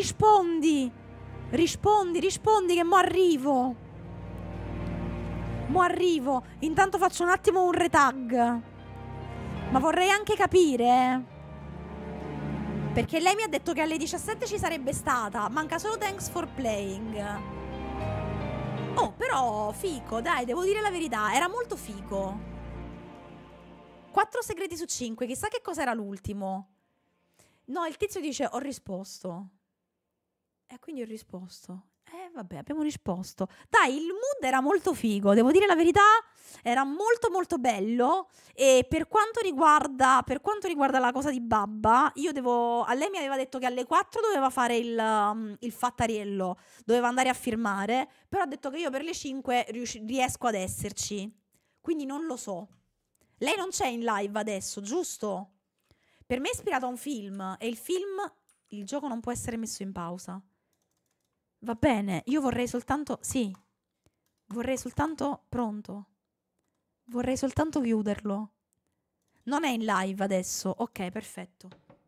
Rispondi. Rispondi, rispondi che mo arrivo. Mo arrivo. Intanto faccio un attimo un retag. Ma vorrei anche capire, perché lei mi ha detto che alle diciassette ci sarebbe stata. Manca solo thanks for playing. Oh, però fico, dai, devo dire la verità. Era molto fico. Quattro segreti su cinque. Chissà che cos'era l'ultimo. No, il tizio dice ho risposto. E quindi ho risposto. Eh vabbè, abbiamo risposto. Dai, il mood era molto figo, devo dire la verità, era molto molto bello. E per quanto riguarda per quanto riguarda la cosa di Babba, io devo a lei mi aveva detto che alle quattro doveva fare il, um, il fattariello, doveva andare a firmare, però ha detto che io per le cinque riusci- riesco ad esserci. Quindi non lo so. Lei non c'è in live adesso, giusto? Per me è ispirato a un film e il film, il gioco non può essere messo in pausa. Va bene, io vorrei soltanto... Sì, vorrei soltanto... Pronto? Vorrei soltanto chiuderlo. Non è in live adesso. Ok, perfetto.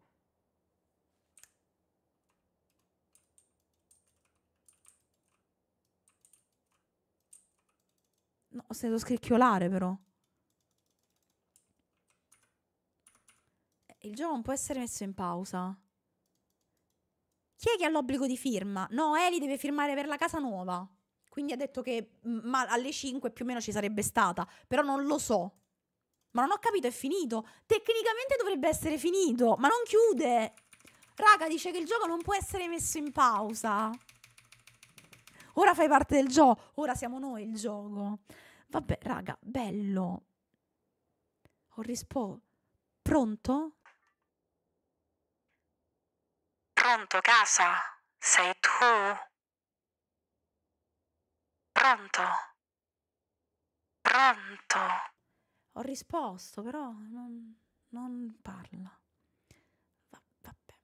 No, ho sentito scricchiolare però. Il gioco non può essere messo in pausa. Chi è che ha l'obbligo di firma? No, Eli deve firmare per la casa nuova. Quindi ha detto che ma alle cinque più o meno ci sarebbe stata. Però non lo so. Ma non ho capito, è finito. Tecnicamente dovrebbe essere finito, ma non chiude. Raga, dice che il gioco non può essere messo in pausa. Ora fai parte del gioco. Ora siamo noi il gioco. Vabbè, raga, bello. Ho risposto. Pronto? Pronto, casa? Sei tu? Pronto? Pronto? Ho risposto, però non, non parla. Va- vabbè.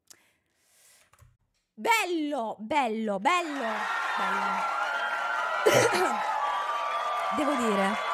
Bello, bello, bello, bello. Devo dire,